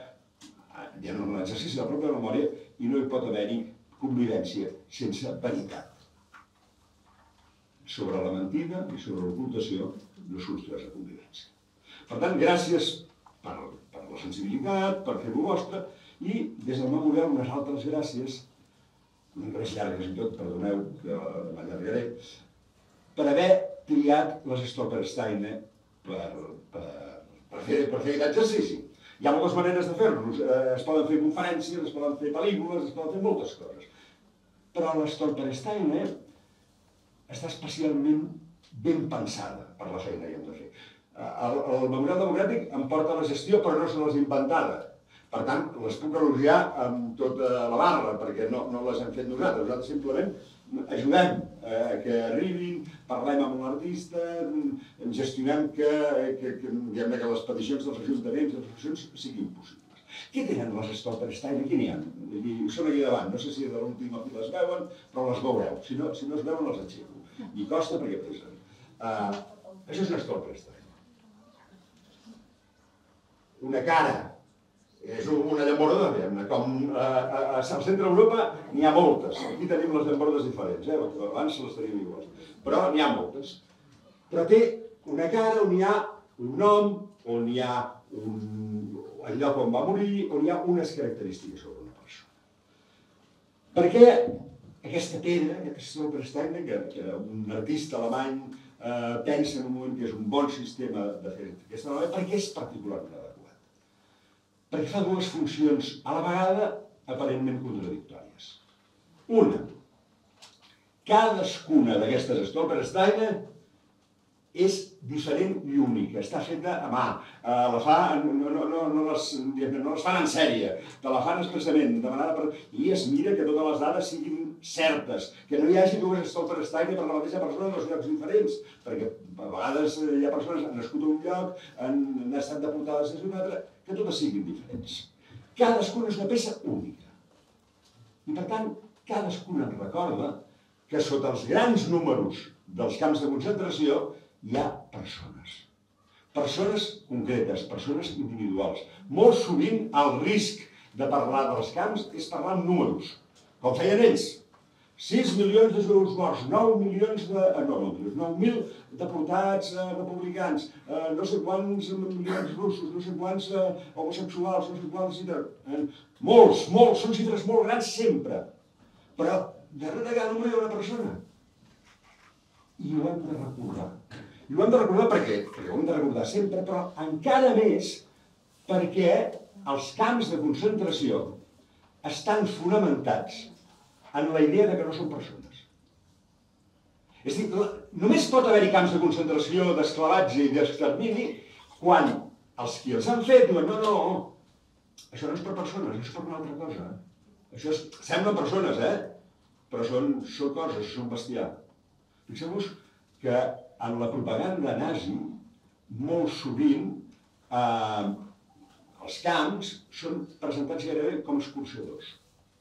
l'exercici de la pròpia memòria, i no hi pot haver-hi convivència sense veritat. Sobre la mentida i sobre l'ocultació no s'ustresa convivència. Per tant, gràcies per, per la sensibilitat, per fer-ho vostre, i des del memorial unes altres gràcies, una gràcia llarga i tot, perdoneu que m'allargaré, per haver triat les Stolpersteine per, per, per, fer, per fer aquest exercici. Hi ha moltes maneres de fer-los, es poden fer conferències, es poden fer pel·lícules, es poden fer moltes coses. Però la Stolpersteine està especialment ben pensada per la feina que hem de fer. El, el Memorial Democràtic em porta la gestió, però no se les inventada. Per tant, les puc elogiar amb tota la barra, perquè no, no les hem fet nosaltres. Nosaltres simplement ajudem a que arribin, parlem amb l'artista, gestionem que, que, que, que, que les peticions dels ajuntaments, les peticions siguin possibles. Què tenen les Stolpersteine? Què n'hi ha? Són aquí davant, no sé si de l'última fila es veuen, però les veureu. Si no, si no es veuen, les aixeco. I costa perquè pesen. Uh, això és una Stolpersteine. Una cara. És una llamborda, com al centre d'Europa n'hi ha moltes. Aquí tenim les llambordes diferents, eh? Abans les tenim iguals. Però n'hi ha moltes. Però té una cara on hi ha un nom, on hi ha un... el lloc on va morir, on hi ha unes característiques sobre una persona. Perquè aquesta pedra, aquesta Stolpersteine, que, que un artista alemany eh, pensa en un moment que és un bon sistema de fer aquesta nova, perquè és particularment adequat. Perquè fa dues funcions a la vegada aparentment contradictòries. Una, cadascuna d'aquestes Stolpersteine és diferent i única, està feta a mà, la fa, no, no, no, no, les, no les fan en sèrie, te la fan expressament, demanada per... i es mira que totes les dades siguin certes, que no hi hagi dues Stolpersteine per la mateixa persona en dos llocs diferents, perquè a vegades hi ha persones que han nascut a un lloc, han, han estat deportades a un altre, que totes siguin diferents. Cadascuna és una peça única. I per tant, cadascuna ens recorda que sota els grans números dels camps de concentració hi ha persones. Persones concretes, persones individuals. Molt sovint el risc de parlar dels camps és parlar en números, com feien ells. sis milions de jueus morts, nou milions de... no, nou mil deportats republicans, no sé quants milions russos, no sé quants homosexuals, no sé quants... Molts, molts, són xifres molt grans sempre. Però darrere de cada número hi ha una persona. I ho hem de recordar. I ho hem de recordar per què? Perquè ho hem de recordar sempre, però encara més perquè els camps de concentració estan fonamentats en la idea de que no són persones. És a dir, només pot haver-hi camps de concentració, d'esclavatge i d'extermini quan els qui els han fet diuen no, no, això no és per persones, això és per una altra cosa. Això és, semblen persones, eh? Però són, són coses, són bestiar. Fixeu-vos que en la propaganda nazi, molt sovint, eh, els camps són presentats gairebé com excursadors.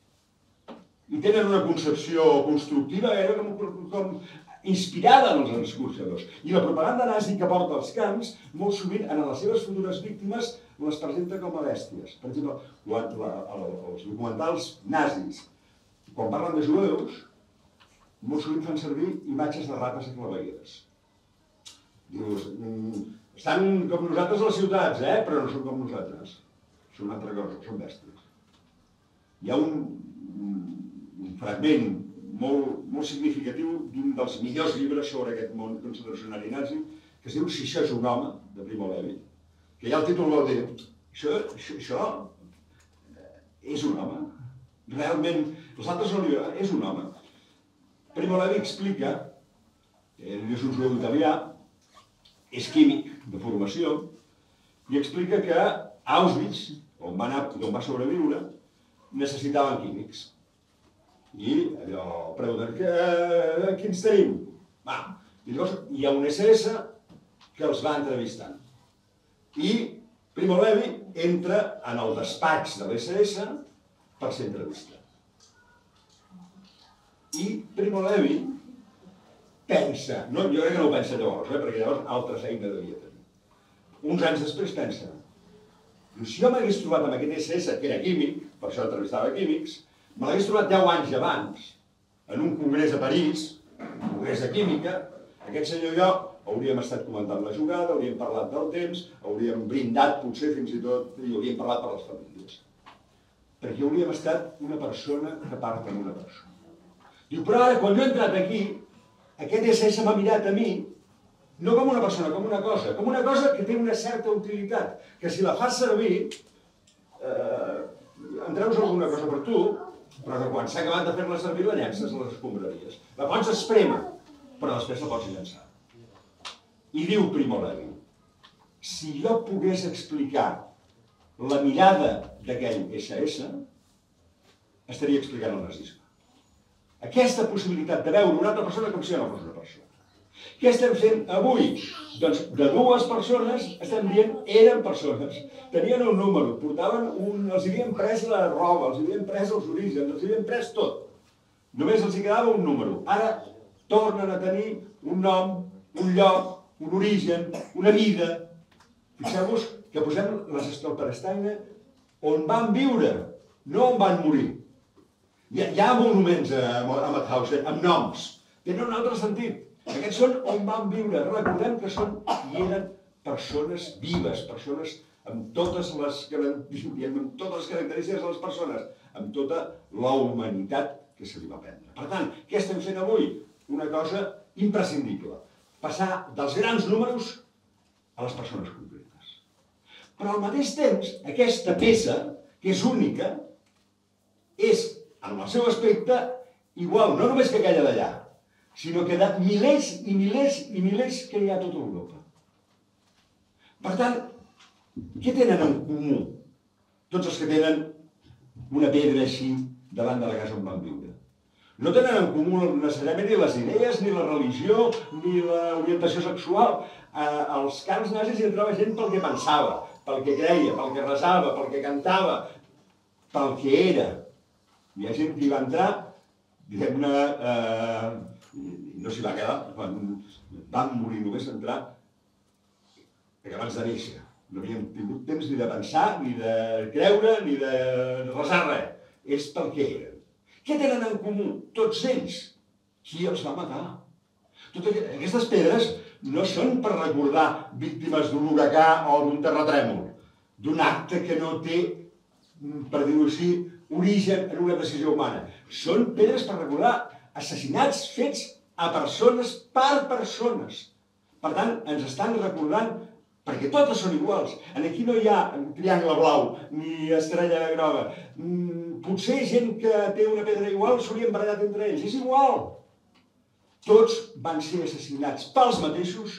I tenen una concepció constructiva gairebé com, com inspirada en els excursadors. I la propaganda nazi que porta als camps, molt sovint, en les seves futures víctimes, les presenta com a bèsties. Per exemple, quan la, els documentals nazis, quan parlen de jueus, molt sovint fan servir imatges de rates i clavegueres. Dius, estan com nosaltres a les ciutats, eh? Però no són com nosaltres. Són una altra cosa, són bèsties. Hi ha un, un fragment molt, molt significatiu d'un dels millors llibres sobre aquest món concentracionari nazi, que es diu Si això és un home, de Primo Levi, que ja el títol vol dir, això, això, això és un home. Realment, els altres no li diuen, és un home. Primo Levi explica, ell és un jueu italià, és químic de formació, i explica que Auschwitz, on va, anar, on va sobreviure, necessitaven químics. I allò pregunten, que, quins tenim? Va. I llavors hi ha un esse esse que els va entrevistant. I Primo Levi entra en el despatx de l'esse esse per ser entrevistat. I Primo Levi pensa, no, jo crec que no ho pensa llavors, eh, perquè llavors altra feina devia tenir. Uns anys després pensa, si jo m'hagués trobat amb aquest esse esse, que era químic, per això entrevistava químics, me l'hagués trobat deu anys abans, en un congrés a París, un congrés de química, aquest senyor i jo hauríem estat comentant la jugada, hauríem parlat del temps, hauríem brindat potser fins i tot, i hauríem parlat per les famílies. Perquè hauríem estat una persona que parla amb una persona. Diu, però ara, quan jo he entrat aquí, aquest esse esse m'ha mirat a mi, no com una persona, com una cosa, com una cosa que té una certa utilitat, que si la fas servir, eh, en treus alguna cosa per tu, però que quan s'ha acabat de fer-la servir la llences a les escombraries. La pots esprémer, però després la pots llençar. I diu Primo Levi, si jo pogués explicar la mirada d'aquell esse esse, estaria explicant el nazisme. Aquesta possibilitat de veure una altra persona com si no fos una persona. Què estem fent avui? Doncs de dues persones estem dient eren persones. Tenien un número, portaven un... els havien pres la roba, els havien pres els orígens, els havien pres tot. Només els hi quedava un número. Ara tornen a tenir un nom, un lloc, un origen, una vida. Fixeu-vos que posem les Stolpersteine on van viure, no on van morir. Hi ha, hi ha monuments a, a Mauthausen amb noms. Tenen un altre sentit. Aquests són on van viure. Recordem que són i eren persones vives, persones amb totes les, amb totes les característiques de les persones, amb tota la humanitat que se li va prendre. Per tant, què estem fent avui? Una cosa imprescindible. Passar dels grans números a les persones concretes. Però al mateix temps, aquesta peça, que és única, és, en el seu aspecte, igual, no només que aquella d'allà, sinó que de milers i milers i milers que hi ha a tota Europa. Per tant, què tenen en comú tots els que tenen una pedra així davant de la casa on van viure? No tenen en comú necessàriament ni les idees, ni la religió, ni l'orientació sexual. Als camps nazis hi entrava gent pel que pensava, pel que creia, pel que resava, pel que cantava, pel que era. Hi ha gent que hi va entrar, diguem-ne, eh, no s'hi va quedar, quan van morir només entrar acabats de néixer. No havien tingut temps ni de pensar, ni de creure, ni de resar res. És pel que eren. Què tenen en comú tots ells? Qui els va matar? Totes aquestes pedres no són per recordar víctimes d'un huracà o d'un terratrèmol, d'un acte que no té, per dir-ho així, origen en una decisió humana. Són pedres per recordar assassinats fets a persones per persones. Per tant, ens estan recordant, perquè totes són iguals. Aquí no hi ha triangle blau ni estrella groga. Potser gent que té una pedra igual s'haurien barallat entre ells. És igual. Tots van ser assassinats pels mateixos,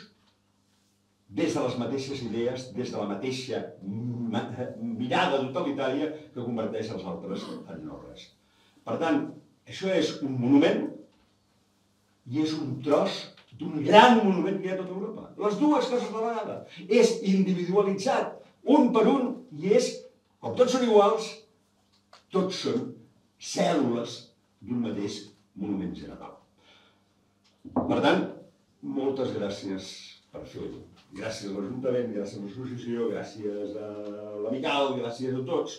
des de les mateixes idees, des de la mateixa mirada totalitària que converteix els altres en no res. Per tant, això és un monument i és un tros d'un gran monument que hi ha a tota Europa. Les dues coses a la vegada. És individualitzat un per un i és, com tots són iguals, tots són cèl·lules d'un mateix monument general. Per tant, moltes gràcies per fer-ho. Gràcies a l'Ajuntament, gràcies a l'associació, gràcies a l'Amical, gràcies a tots.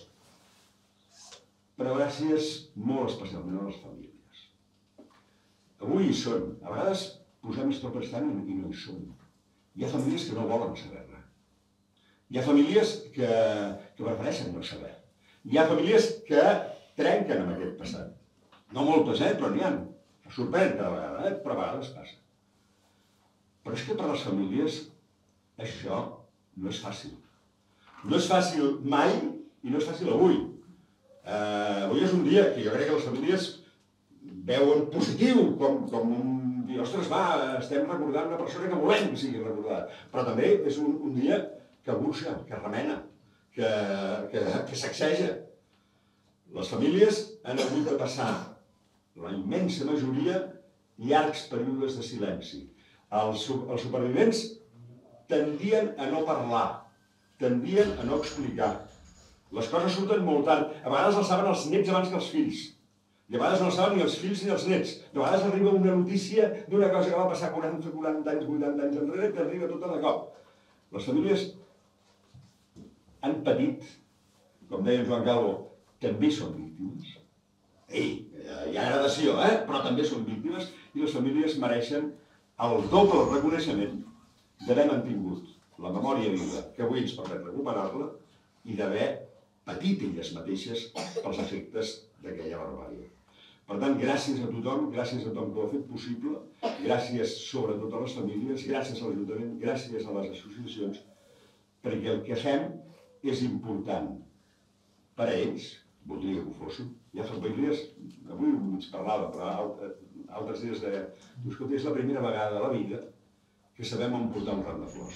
Però gràcies molt especialment a les famílies. Avui hi són. A vegades posem Stolpersteine i no hi són. Hi ha famílies que no volen saber-ne. Hi ha famílies que, que prefereixen no saber. Hi ha famílies que trenquen amb aquest passat. No moltes, eh? Però n'hi ha. Sorprèn cada vegada, eh? Però a vegades passa. Però és que per a les famílies això no és fàcil. No és fàcil mai i no és fàcil avui. Uh, avui és un dia que jo crec que les famílies veuen positiu, com, com un dir, ostres, va, estem recordant una persona que volem que sigui recordada. Però també és un, un dia que buxa, que remena, que, que, que sacseja. Les famílies han hagut de passar, la immensa majoria, llargs períodes de silenci. Els, els supervivents tendien a no parlar, tendien a no explicar. Les coses surten molt tard. A vegades els saben els nets abans que els fills. I a vegades no saben ni els fills ni els nets. De vegades arriba una notícia d'una cosa que va passar quaranta, quaranta anys, vuitanta anys enrere, que arriba tota de cop. Les famílies han patit, com deia Joan Calvo, també són víctimes. Ei, hi ha gradació, eh? Però també són víctimes i les famílies mereixen el doble reconeixement d'haver mantingut la memòria viva, que avui ens permet recuperar-la, i d'haver patit elles mateixes pels efectes d'aquella barbàrie. Per tant, gràcies a tothom, gràcies a tothom que ho ha fet possible, gràcies sobretot a les famílies, gràcies a l'Ajuntament, gràcies a les associacions, perquè el que fem és important per a ells, voldria que ho fossin. Hi ha famílies, avui ens parlava, però altres dies deia, escolta, és la primera vegada de la vida que sabem on portar un ram de flors.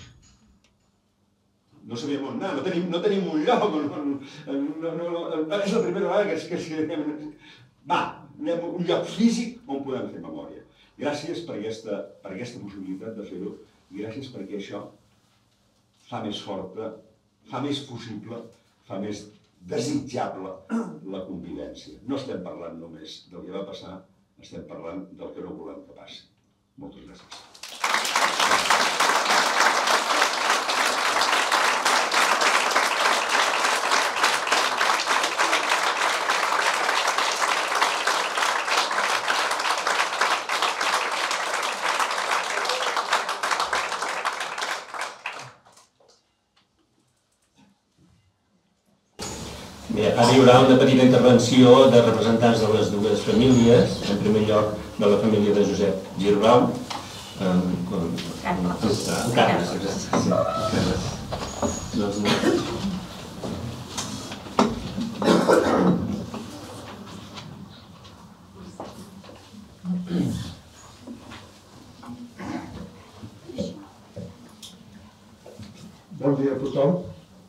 No sabíem on anar, no tenim, no tenim un lloc, no, no, no, no, és la primera vegada que, que, que va, anem a un lloc físic on podem fer memòria. Gràcies per aquesta, per aquesta possibilitat de fer-ho i gràcies perquè això fa més forta, fa més possible, fa més desitjable la convivència. No estem parlant només del que va passar, estem parlant del que no volem que passi. Moltes gràcies. Bé, ara hi haurà una petita intervenció de representants de les dues famílies, en primer lloc de la família de Josep Girbau, amb Carles. Carles, exacte. Carles. Bon dia a tothom.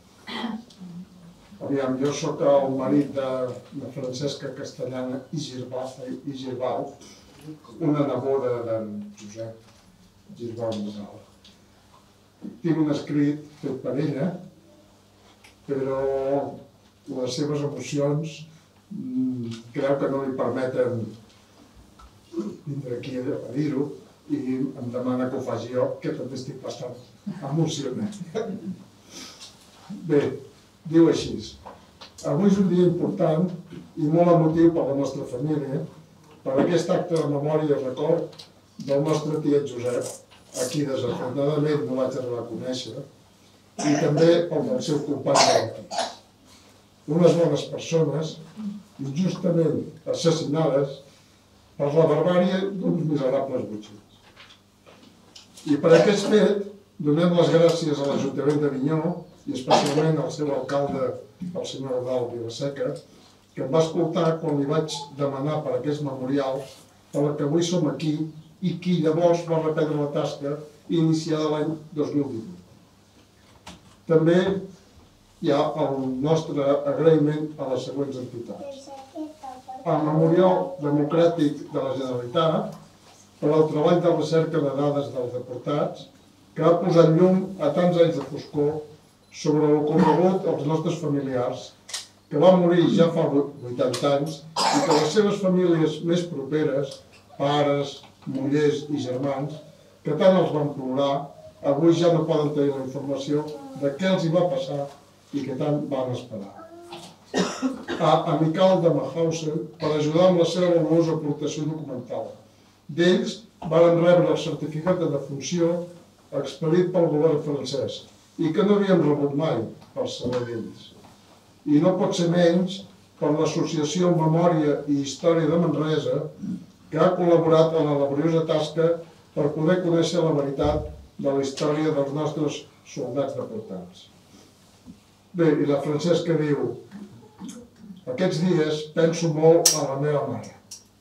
Aviam, jo soc el marit de, de Francesca Castellana i Girbau, i Girbau, una neboda d'en Josep Girbau Mosal. Tinc un escrit fet per ella, però les seves emocions mm, creu que no li permeten vindre aquí a dir-ho i em demana que ho faci jo, que també estic bastant emocionat. Bé, diu així: avui és un dia important i molt emotiu per la nostra família, per aquest acte de memòria i record del nostre tiet Josep, a qui desafortunadament no vaig arribar a conèixer, i també el del seu company Valentí. Unes bones persones injustament assassinades per la barbàrie d'uns miserables botxins. I per aquest fet donem les gràcies a l'Ajuntament d'Avinyó i especialment al seu alcalde, el senyor Eudald Vilaseca, que em va escoltar quan li vaig demanar per aquest memorial per la que avui som aquí i qui llavors va reprendre la tasca iniciada l'any dos mil divuit. També hi ha el nostre agraïment a les següents entitats. Al Memorial Democràtic de la Generalitat, per al treball de recerca de dades dels deportats, que ha posat llum a tants anys de foscor sobre el ocorregut als nostres familiars, que van morir ja fa vuitanta anys i que les seves famílies més properes, pares, mullers i germans, que tant els van plorar, avui ja no poden tenir la informació de què els hi va passar i que tant van esperar. A Amical de Mahausen per ajudar amb la seva valuosa aportació documental. D'ells van rebre el certificat de defunció expedit pel govern francès i que no havíem rebut mai pels sabadells. I no pot ser menys per l'Associació Memòria i Història de Manresa, que ha col·laborat en la laboriosa tasca per poder conèixer la veritat de la història dels nostres soldats deportats. Bé, i la Francesca diu: aquests dies penso molt a la meva mare.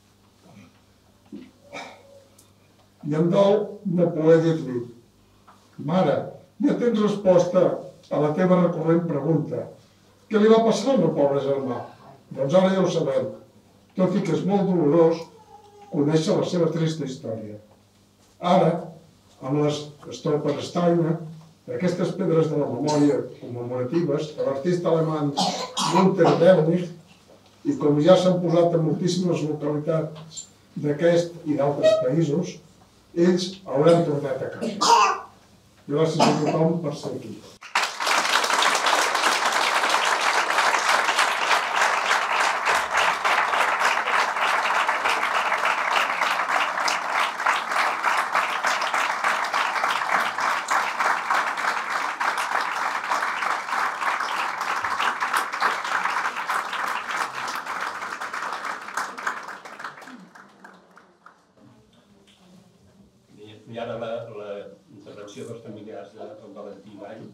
I em dol no poder dir-li: mare, ja tens resposta a la teva recurrent pregunta. Què li va passar al meu pobre germà? Doncs ara ja ho sabem, tot i que és molt dolorós conèixer la seva trista història. Ara, amb les Stolper Steine, aquestes pedres de la memòria commemoratives de l'artista alemany Günter Bellnig, i com ja s'han posat en moltíssimes localitats d'aquest i d'altres països, ells hauran tornat a casa. Gràcies a tothom per ser aquí. I ara la, la intervenció dels familiars del Valentí Vall.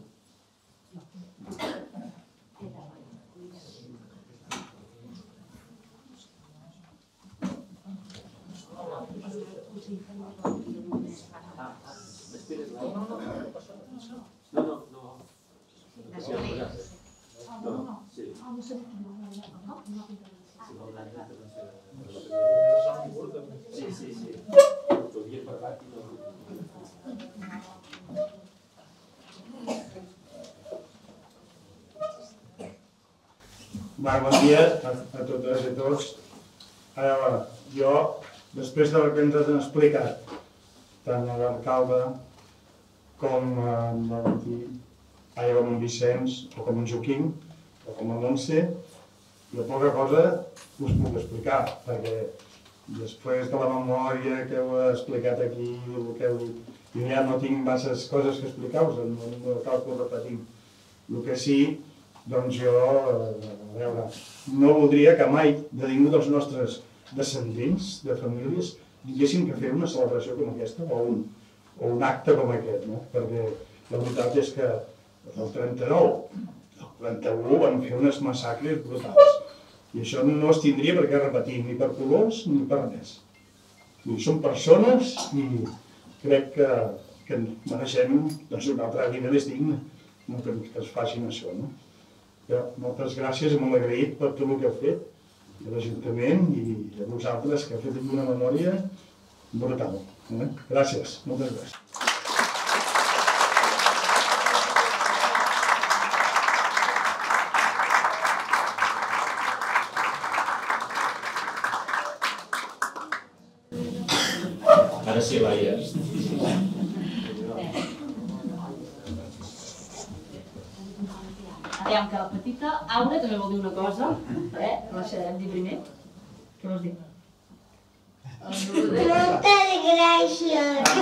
No, no, no. Sí, sí, sí. Bon dia a totes i a tots. Jo, després del que ens han explicat, tant l'alcalde com en Valentí, com en Vicenç, o com en Joaquim, o com en Montse, jo poca cosa us puc explicar, perquè després de la memòria que heu explicat aquí, el que heu dit, jo ja no tinc masses coses que explicar-vos, no cal que ho repetim. El que sí, doncs jo, a veure, no voldria que mai de ningú dels nostres descendents, de famílies, diguessin que fer una celebració com aquesta o un, o un acte com aquest, no? Perquè la veritat és que el trenta-nou, el quaranta-u van fer unes massacres brutals. I això no es tindria per què repetir, ni per colors ni per res. I són persones i crec que, que mereixem doncs, una altra vida més digna, no que, que es facin això, no? Ja, moltes gràcies i molt agraït per tot el que heu fet, a l'Ajuntament i a vosaltres, que heu fet una memòria brutal. Eh? Gràcies, moltes gràcies. Ara sí, Laia. Aviam, que la petita Aura també vol dir una cosa, eh? La deixarem dir primer. Què vols dir? Moltes gràcies!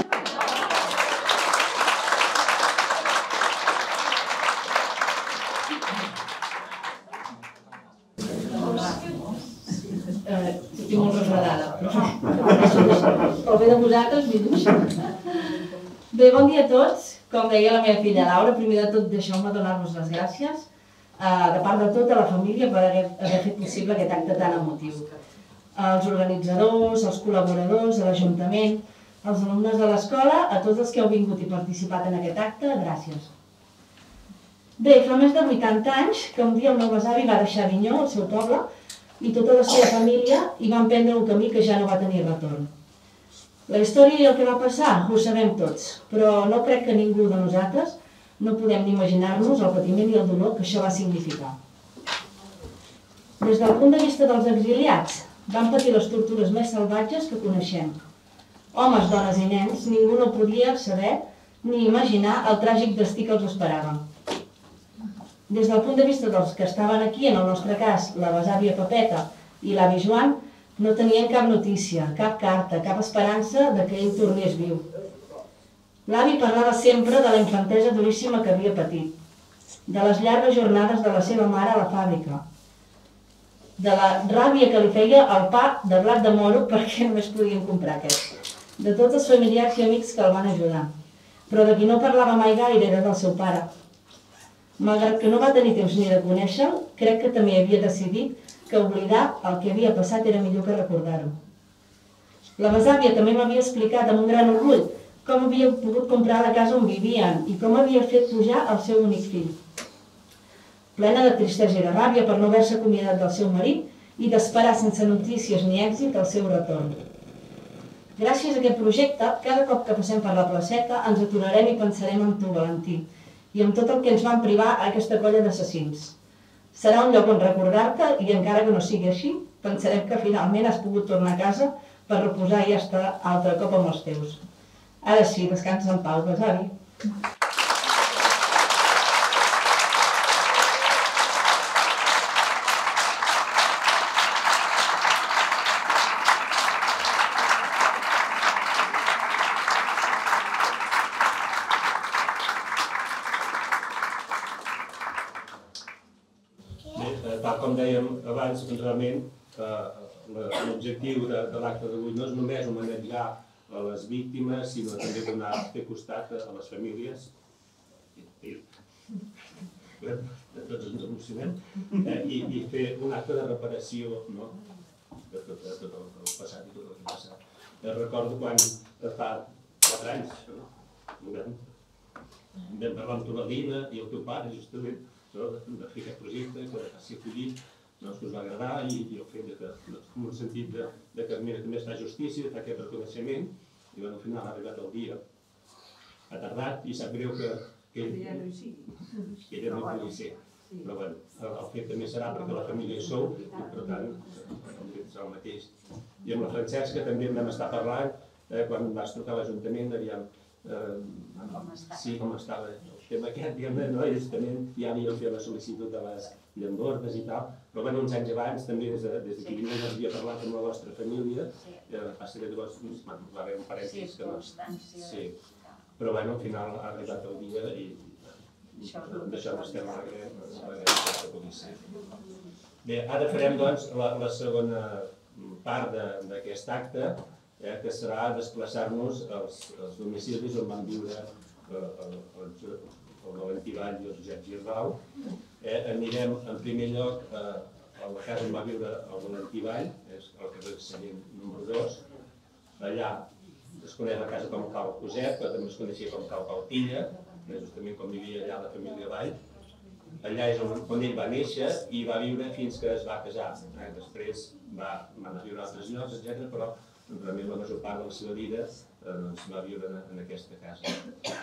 Estic molt refredada. Pel bé de vosaltres, m'hi Bé, bon dia a tots. Com deia la meva filla Laura, primer de tot deixeu-me donar-vos les gràcies de part de tota la família per haver fet possible aquest acte tan emotiu. Als organitzadors, als col·laboradors, a l'Ajuntament, als alumnes de l'escola, a tots els que heu vingut i participat en aquest acte, gràcies. Bé, fa més de vuitanta anys que un dia el meu besavi va deixar Avinyó, el seu poble, i tota la seva família hi van prendre un camí que ja no va tenir retorn. La història i el que va passar ho sabem tots, però no crec que ningú de nosaltres no podem ni imaginar-nos el patiment i el dolor que això va significar. Des del punt de vista dels exiliats, van patir les tortures més salvatges que coneixem. Homes, dones i nens, ningú no podia saber ni imaginar el tràgic destí que els esperava. Des del punt de vista dels que estaven aquí, en el nostre cas, la besàvia Pepeta i l'avi Joan, no tenien cap notícia, cap carta, cap esperança de que ell tornés viu. L'avi parlava sempre de la infantesa duríssima que havia patit, de les llargues jornades de la seva mare a la fàbrica, de la ràbia que li feia el pa de blat de moro perquè només podien comprar aquest, de tots els familiars i amics que el van ajudar, però de qui no parlava mai gaire era del seu pare. Malgrat que no va tenir temps ni de conèixer-lo, crec que també havia decidit que oblidar el que havia passat era millor que recordar-ho. La besàvia també m'havia explicat amb un gran orgull com havia pogut comprar la casa on vivien i com havia fet pujar el seu únic fill. Plena de tristesa i de ràbia per no haver-se acomiadat del seu marit i d'esperar sense notícies ni èxit el seu retorn. Gràcies a aquest projecte, cada cop que passem per la placeta ens aturarem i pensarem en tu, Valentí, i en tot el que ens van privar a aquesta colla d'assassins. Serà un lloc on recordar-te i, encara que no sigui així, pensarem que finalment has pogut tornar a casa per reposar i estar altre cop amb els teus. Ara sí, descansa en pau, besavi. Tal com dèiem abans, realment l'objectiu de l'acte d'avui no és només homenatjar a les víctimes, sinó també donar fer costat a les famílies. De tots ens emocionem. I fer un acte de reparació de tot el passat i tot el que ha passat. Recordo quan fa quatre anys vam parlar amb tu, l'Alina, i el teu pare, justament, de fer aquest projecte, que s'hi ha acollit, que us va agradar, i el fet que, en un sentit que també es fa justícia, fa aquest reconeixement, i al final ha arribat el dia, ha tardat, i sap greu que ella no hi pugui ser. Però bé, el fet també serà perquè la família hi sou, i per tant, el fet serà el mateix. I amb la Francesca també en vam estar parlant, quan vas trucar a l'Ajuntament, aviam, sí, com estava el tema aquest, diguem-ne, no? I justament ja havíem fet la sol·licitud de les llambordes i tal, però bé, uns anys abans, també des d'aquí no havia parlat amb la vostra família, passa que llavors va haver un parèntesis que no... Sí, però bé, al final ha arribat el dia i d'això n'estem agraïts que pugui ser. Bé, ara farem, doncs, la segona part d'aquest acte, que serà desplaçar-nos als domicilis on van viure el Valentí Vall i el Josep Girbau. Anirem, en primer lloc, a la casa on va viure el Valentí Vall, és el carrer Sallent número dos. Allà es coneix la casa com Cal Josep, que també es coneixia com Cal Pautilla, justament com vivia allà la família Vall. Allà és on ell va néixer i va viure fins que es va casar. Després va anar a viure a altres llocs, etcètera, però realment la major part de la seva vida va viure en aquesta casa.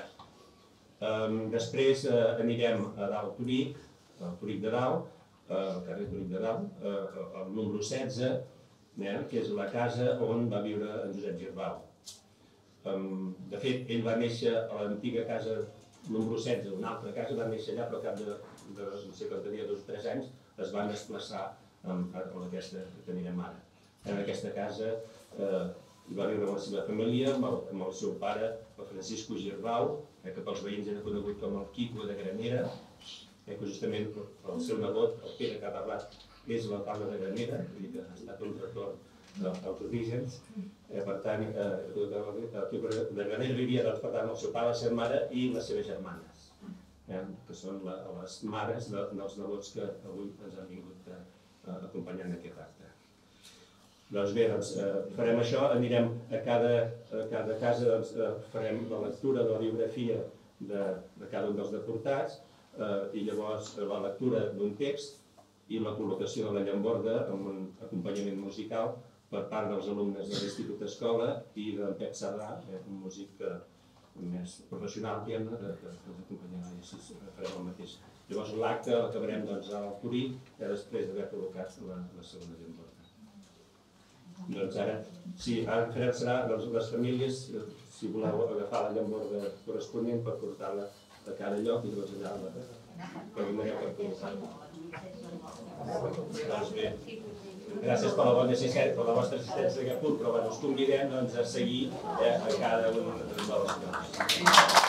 Després anirem a dalt Toric, al Toric de Dalt, al carrer Toric de Dalt, al número setze, que és la casa on va viure en Josep Girbau. De fet, ell va néixer a l'antiga casa número setze, una altra casa, va néixer allà, però al cap de, no sé, quan tenia dos o tres anys, es van desplaçar a aquesta que tenim ara. En aquesta casa hi va viure amb la seva família, amb el seu pare, el Francisco Girbau, que pels veïns era conegut com el Quico de Granera, que justament el seu nebot, el Pere, que ha parlat, és l'alcalde de Granera, vull dir que ha estat un retorn als orígens. Per tant, el Quico de Granera vivia, per tant, el seu pare, la seva mare i les seves germanes, que són les mares dels nebots que avui ens han vingut acompanyant aquest acte. Doncs bé, farem això, anirem a cada casa, farem la lectura de la biografia de cada un dels deportats i llavors la lectura d'un text i la col·locació de la llamborda amb un acompanyament musical per part dels alumnes de l'Institut Escola i d'en Pep Sardà, un músic més professional, diguem-ne, que ens acompanyarà i així farem el mateix. Llavors l'acte l'acabarem al Toric, després d'haver col·locat la segona llamborda. Doncs ara, sí, ara farem serà les famílies, si voleu agafar la llamborda corresponent per portar-la a cada lloc i llavors allà la coordinareu per col·locar-la. Doncs bé, gràcies per la bona assistència, per la vostra assistència d'aquest punt, però us convidem a seguir a cada una de les coses.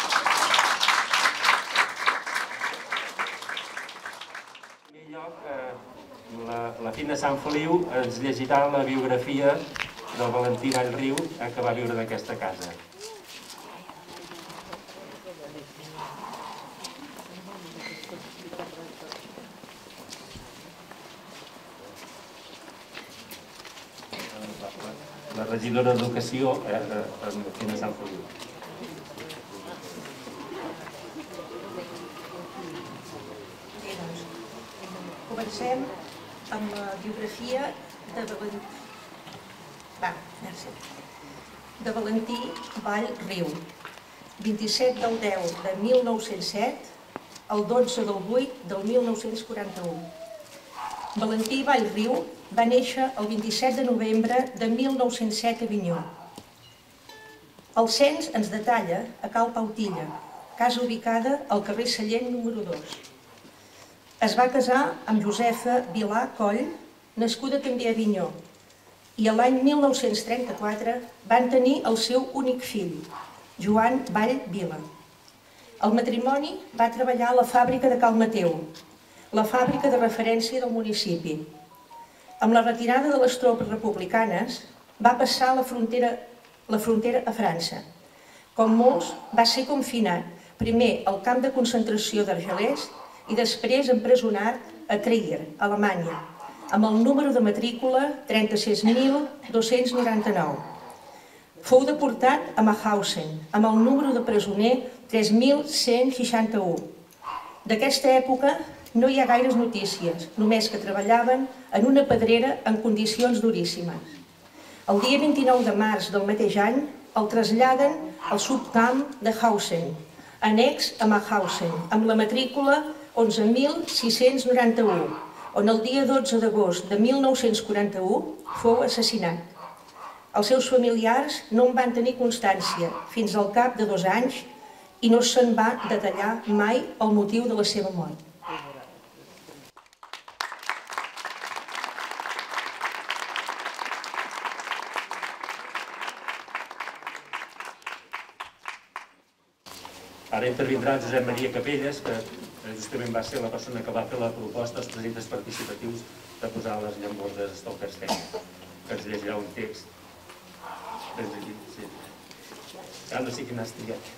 En primer lloc, la Fina Sant Feliu ens llegirà la biografia del Valentí Vallriu, que va viure en aquesta casa. La regidora d'Educació, en Fina Sant Feliu. Comencem amb la biografia de Valentí, Va, merci. de Valentí Vallriu, vint-i-set del deu de mil nou-cents set al dotze del vuit del mil nou-cents quaranta-u. Valentí Vallriu va néixer el vint-i-set de novembre de mil nou-cents set a Avinyó. El cens ens detalla a Cal Pautilla, casa ubicada al carrer Sallent número dos. Es va casar amb Josefa Vilà Coll, nascuda també a Avinyó, i l'any mil nou-cents trenta-quatre van tenir el seu únic fill, Joan Vall Vila. El matrimoni va treballar a la fàbrica de Cal Mateu, la fàbrica de referència del municipi. Amb la retirada de les tropes republicanes va passar la frontera, la frontera a França. Com molts, va ser confinat, primer al camp de concentració d'Argelès i després empresonat a Trier, Alemanya, amb el número de matrícula trenta-sis mil dos-cents noranta-nou. Fou deportat a Mauthausen, amb el número de presoner tres mil cent seixanta-u. D'aquesta època no hi ha gaires notícies, només que treballaven en una pedrera en condicions duríssimes. El dia vint-i-nou de març del mateix any el traslladen al subcamp de Hausen, annex a Mauthausen, amb la matrícula onze mil sis-cents noranta-u, on el dia dotze d'agost de mil nou-cents quaranta-u fou assassinat. Els seus familiars no en van tenir constància fins al cap de dos anys i no se'n va detallar mai el motiu de la seva mort. Ara intervindrà Josep Maria Capelles, que justament va ser la persona que va fer la proposta als projectes participatius de posar les llambordes del castell, que ens llegirà un text. Ja no sé quin has triat.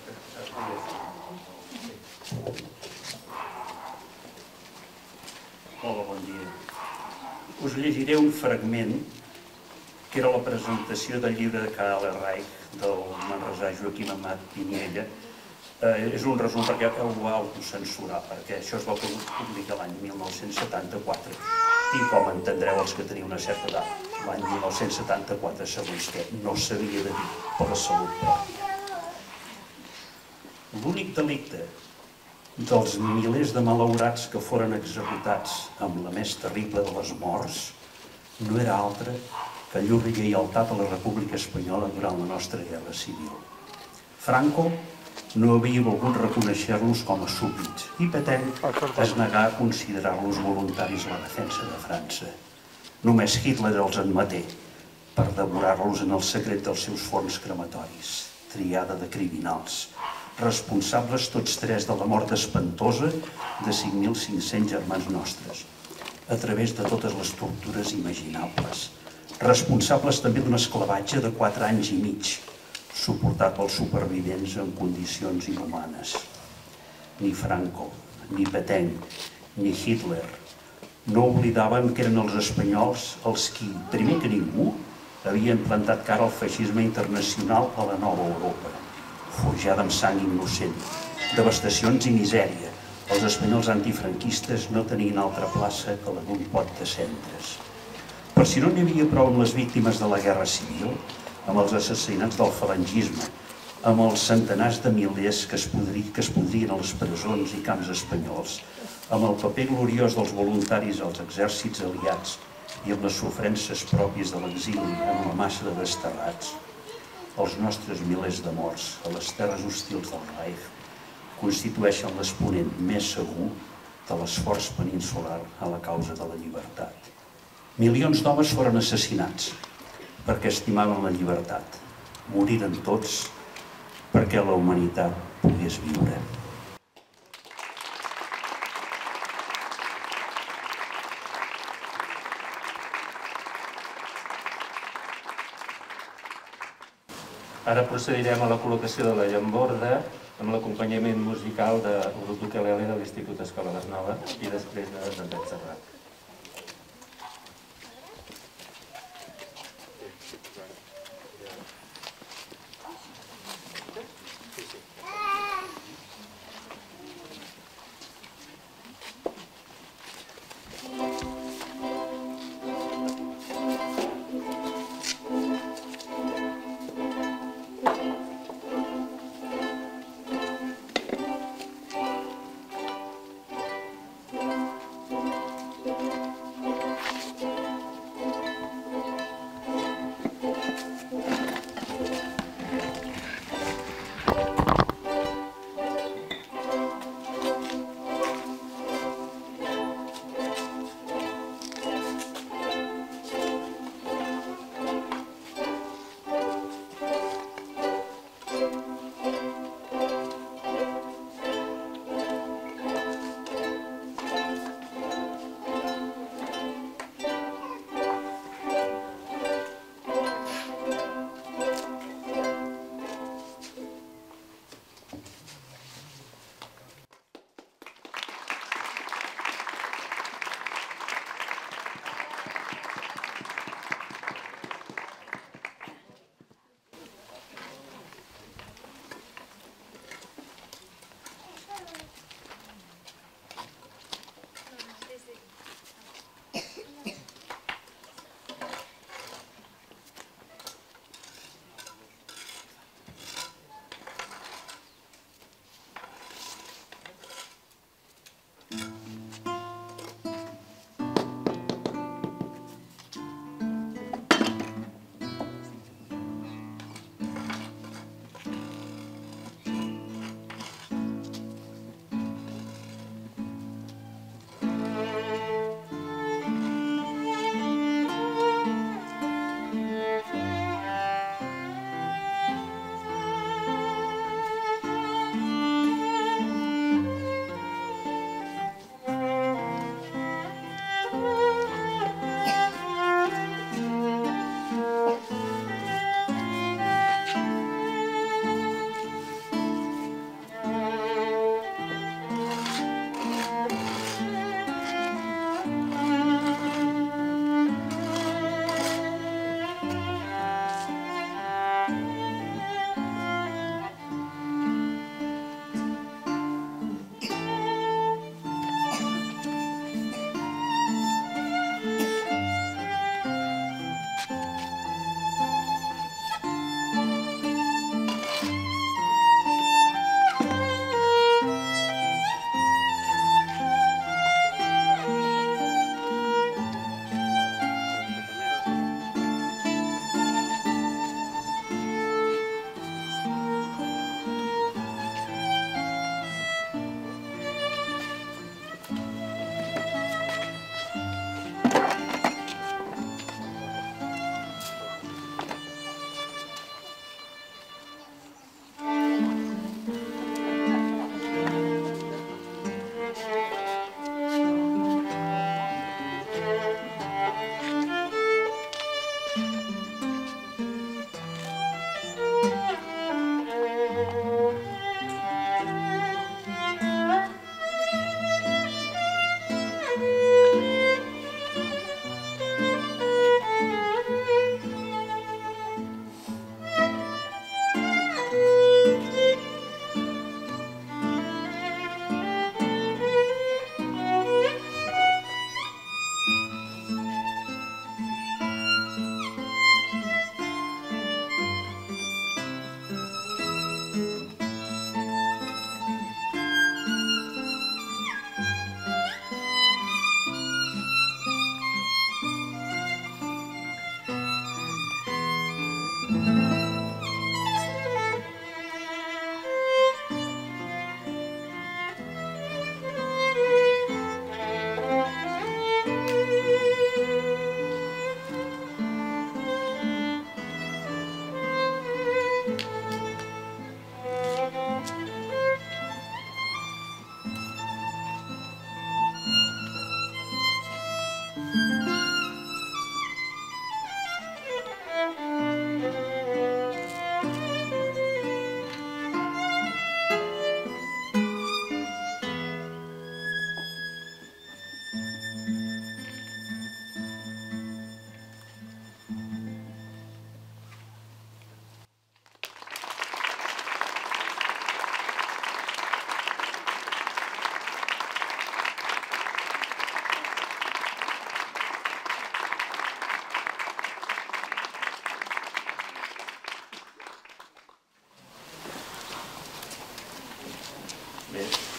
Hola, bon dia. Us llegiré un fragment que era la presentació del llibre de Karl Reich del manresà Joaquim Amat Piniella. És un resum perquè ho va autocensurar, perquè això es va publicar l'any mil nou-cents setanta-quatre i, com entendreu els que teniu una certa edat, l'any mil nou-cents setanta-quatre, segons què, no s'havia de dir per la salut pròpia. L'únic delicte dels milers de malaurats que foren executats amb la més terrible de les morts no era altre que llur lleialtat a la República Espanyola durant la nostra guerra civil. Franco no havia volgut reconèixer-los com a súbdits i Petain es negà a considerar-los voluntaris a la defensa de França. Només Hitler els admeté per devorar-los en el secret dels seus forns crematoris, triada de criminals, responsables tots tres de la mort espantosa de cinc mil cinc-cents germans nostres, a través de totes les tortures imaginables, responsables també d'un esclavatge de quatre anys i mig, suportat pels supervivents en condicions inhumanes. Ni Franco, ni Petain, ni Hitler no oblidaven que eren els espanyols els qui, primer que ningú, havien plantat cara al feixisme internacional a la nova Europa, forjada amb sang innocent, devastacions i misèria. Els espanyols antifranquistes no tenien altra plaça que la d'un pot de cendres. Per si no n'hi havia prou amb les víctimes de la Guerra Civil, amb els assassinats del falangisme, amb els centenars de milers que es podrien a les presons i camps espanyols, amb el paper gloriós dels voluntaris als exèrcits aliats i amb les sofrences pròpies de l'exili amb la massa de desterrats, els nostres milers de morts a les terres hostils del Reich constitueixen l'exponent més segur de l'esforç peninsular a la causa de la llibertat. Milions d'homes foren assassinats perquè estimaven la llibertat. Moriren tots perquè la humanitat pogués viure. Ara procedirem a la col·locació de la llamborda amb l'acompanyament musical del grup ukelele de l'Institut Escola Besnova i després d'en Pep Serrat.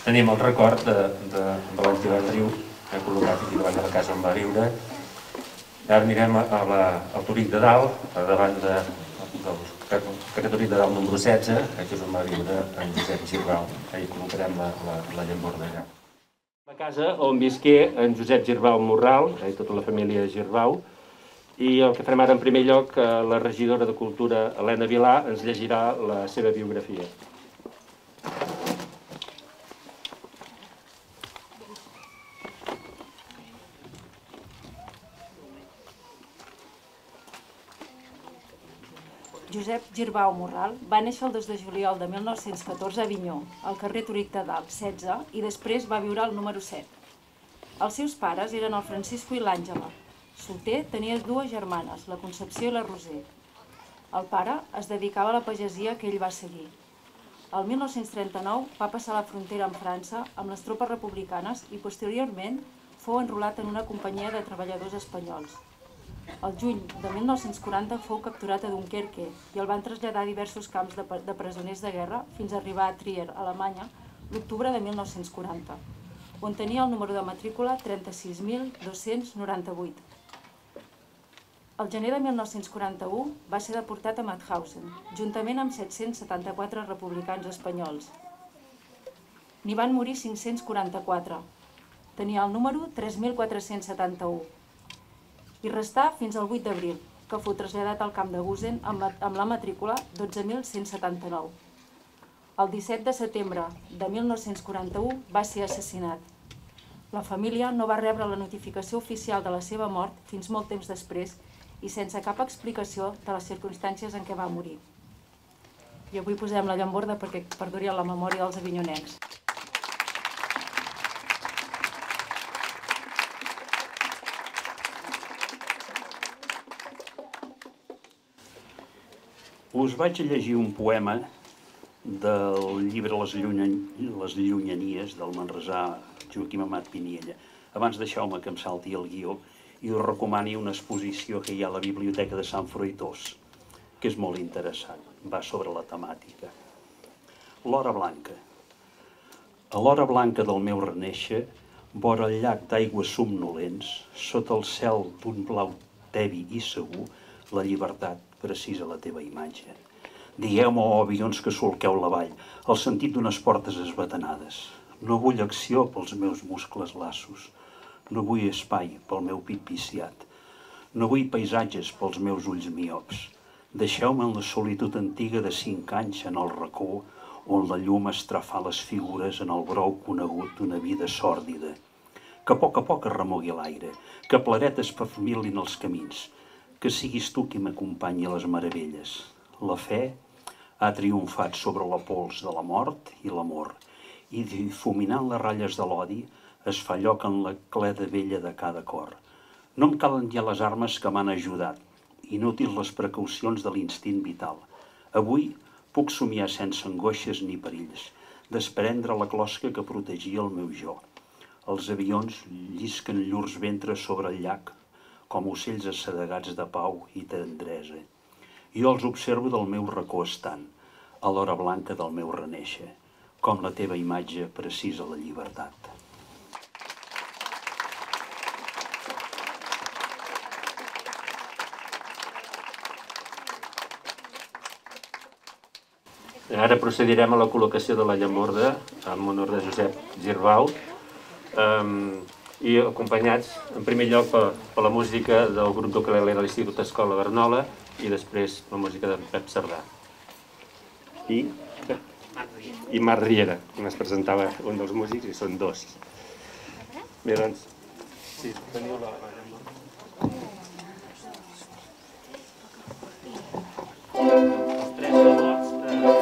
Tenim el record de, de Valentí Vallriu, que ha col·locat aquí davant de la casa on va viure. Ara anirem a la, al Toric de Dalt, davant de, del Toric de Dalt número setze, que és on va viure en Josep Girbau. Ahí col·locarem la, la, la llamborda allà. La casa on visqué en Josep Girbau Morral, i tota la família Girbau, i el que farem ara en primer lloc, la regidora de Cultura, Helena Vilà, ens llegirà la seva biografia. Josep Girbau Morral va néixer el dos de juliol de mil nou-cents catorze a Avinyó, al carrer Toric de Dalt, setze, i després va viure al número set. Els seus pares eren el Francisco i l'Àngela. Solter, tenia dues germanes, la Concepció i la Roser. El pare es dedicava a la pagesia que ell va seguir. El mil nou-cents trenta-nou va passar la frontera amb França amb les tropes republicanes i posteriorment fou enrolat en una companyia de treballadors espanyols. El juny de mil nou-cents quaranta fou capturat a Dunkerque i el van traslladar a diversos camps de, de presoners de guerra fins a arribar a Trier, Alemanya, l'octubre de mil nou-cents quaranta, on tenia el número de matrícula trenta-sis mil dos-cents noranta-vuit. El gener de mil nou-cents quaranta-u va ser deportat a Mauthausen, juntament amb set-cents setanta-quatre republicans espanyols. N'hi van morir cinc-cents quaranta-quatre. Tenia el número tres mil quatre-cents setanta-u. I restà fins al vuit d'abril, que fou traslladat al camp de Gusen amb la, amb la matrícula dotze mil cent setanta-nou. El disset de setembre de mil nou-cents quaranta-u va ser assassinat. La família no va rebre la notificació oficial de la seva mort fins molt temps després i sense cap explicació de les circumstàncies en què va morir. I avui posem la llamborda perquè perduri la memòria dels avinyonencs. Us vaig llegir un poema del llibre Les, Llunyan... Les Llunyanies del manresà Joaquim Amat Piniella. Abans deixeu-me que em salti el guió i us recomani una exposició que hi ha a la Biblioteca de Sant Fruitós, que és molt interessant, va sobre la temàtica. L'hora blanca. A l'hora blanca del meu renéixer, vora el llac d'aigües somnolents, sota el cel d'un blau tebi i segur, la llibertat precisa la teva imatge. Digueu-me, oh avions que solqueu la vall, el sentit d'unes portes esbatanades. No vull acció pels meus muscles lassos, no vull espai pel meu pit viciat, no vull paisatges pels meus ulls miops. Deixeu-me en la solitud antiga de cinc anys en el racó on la llum estrafà les figures en el brou conegut d'una vida sòrdida. Que a poc a poc es remogui l'aire, que pleretes perfilin els camins, que siguis tu qui m'acompanyi a les meravelles. La fe ha triomfat sobre la pols de la mort i l'amor, i difuminant les ratlles de l'odi es fa lloc en la cleda vella de cada cor. No em calen ja les armes que m'han ajudat, inútils les precaucions de l'instint vital. Avui puc somiar sense angoixes ni perills, desprendre la closca que protegia el meu jo. Els avions llisquen llurs ventres sobre el llac, com ocells assedegats de pau i tendresa. Jo els observo del meu racó estant, a l'hora blanca del meu renéixer, com la teva imatge precisa la llibertat. Ara procedirem a la col·locació de la llamborda en honor de Josep Girbau, i acompanyats en primer lloc per la música del grup d'ukelele de l'Institut Escola Barnola i després la música de Pep Cerdà. I, i Marc Riera, que ens presentava un dels músics i són dos. Bé, doncs, sí, teniu la llamborda. Els tres solos de...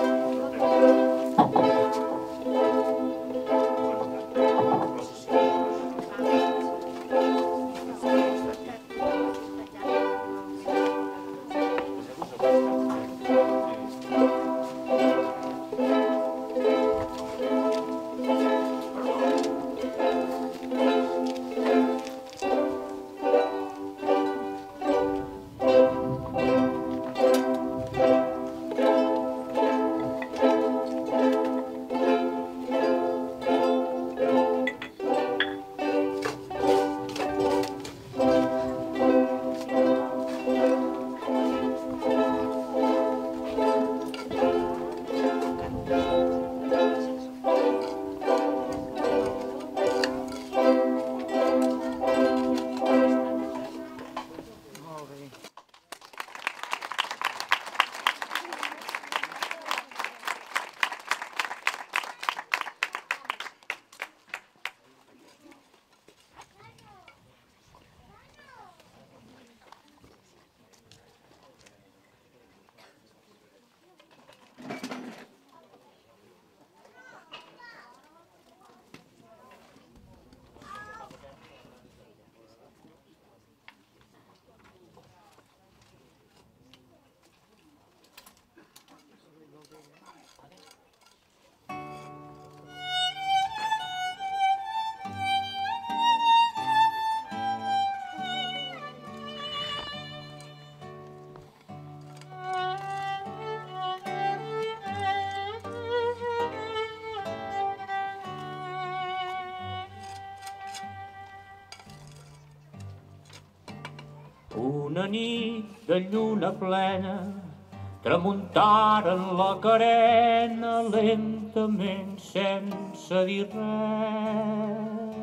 Una nit de lluna plena tramuntaren la carena lentament sense dir res.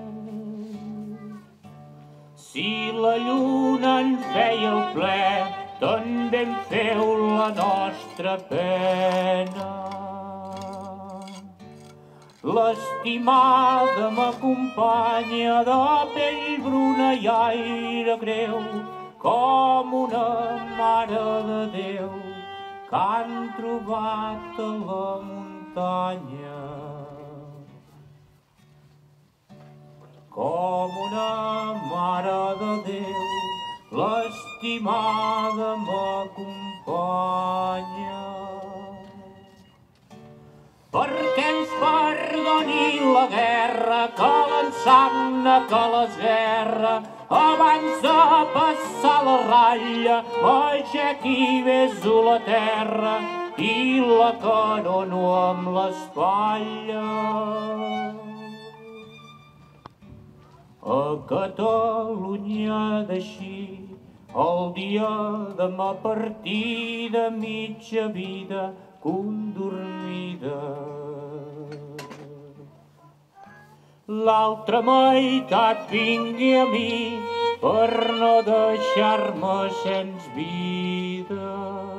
Si la lluna en feia el ple, també en feu la nostra pena. L'estimada m'acompanya de pell bruna i aire greu, com una mare de Déu que han trobat a la muntanya. Com una mare de Déu, l'estimada m'acompanya. Perquè ens perdoni la guerra que l'ensagna, que l'esguerra, abans de passar la ratlla, m'aixequi i beso la terra i la carono amb l'espatlla. A Catalunya d'així, el dia de ma partida, mitja vida condormida. L'altra meitat vingui a mi per no deixar-me sens vida.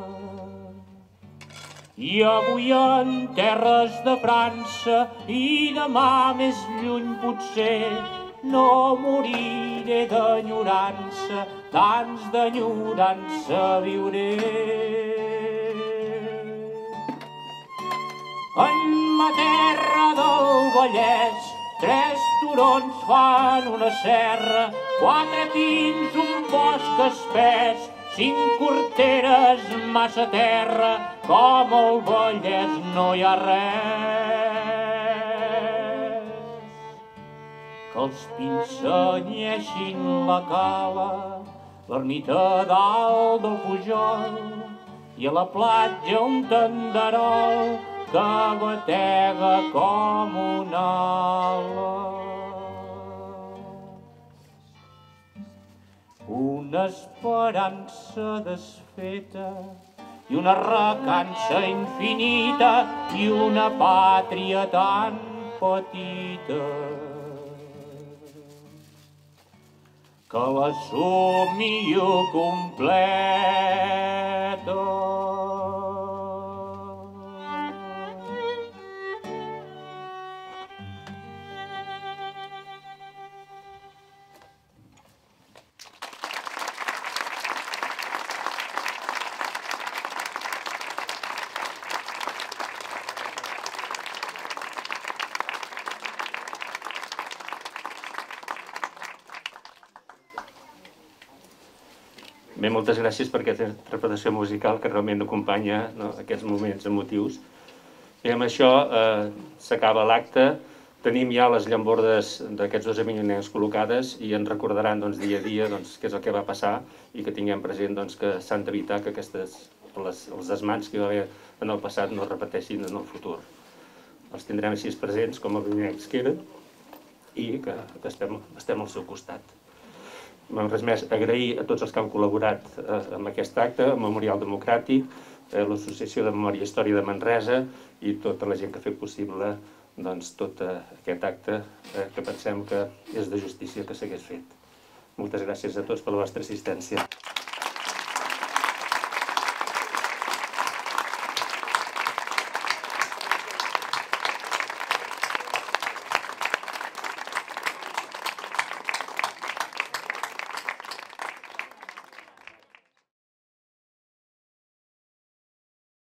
I avui en terres de França i demà més lluny potser no moriré d'enyorança, tants d'enyorança viuré. En ma terra del Vallès, tres turons fan una serra, quatre pins, un bosc espès, cinc corteres, massa terra, com el Vallès no hi ha res. Que els pins senyeixin la cala, l'ermita dalt del Pujol, i a la platja un tenderol que batega com un ala. Una esperança desfeta i una recança infinita i una pàtria tan petita que la somio completa. Bé, moltes gràcies per aquesta interpretació musical que realment acompanya aquests moments emotius. Bé, amb això s'acaba l'acte. Tenim ja les llambordes d'aquests dos avinyonencs col·locades i ens recordaran dia a dia què és el que va passar i que tinguem present que s'han d'evitar que els desmans que hi va haver en el passat no es repeteixin en el futur. Els tindrem així presents com a avinyonencs que eren i que estem al seu costat. Res més, agrair a tots els que han col·laborat en aquest acte, el Memorial Democràtic, l'Associació de Memòria i Història de Manresa i tota la gent que ha fet possible tot aquest acte que pensem que és de justícia que s'hagués fet. Moltes gràcies a tots per la vostra assistència.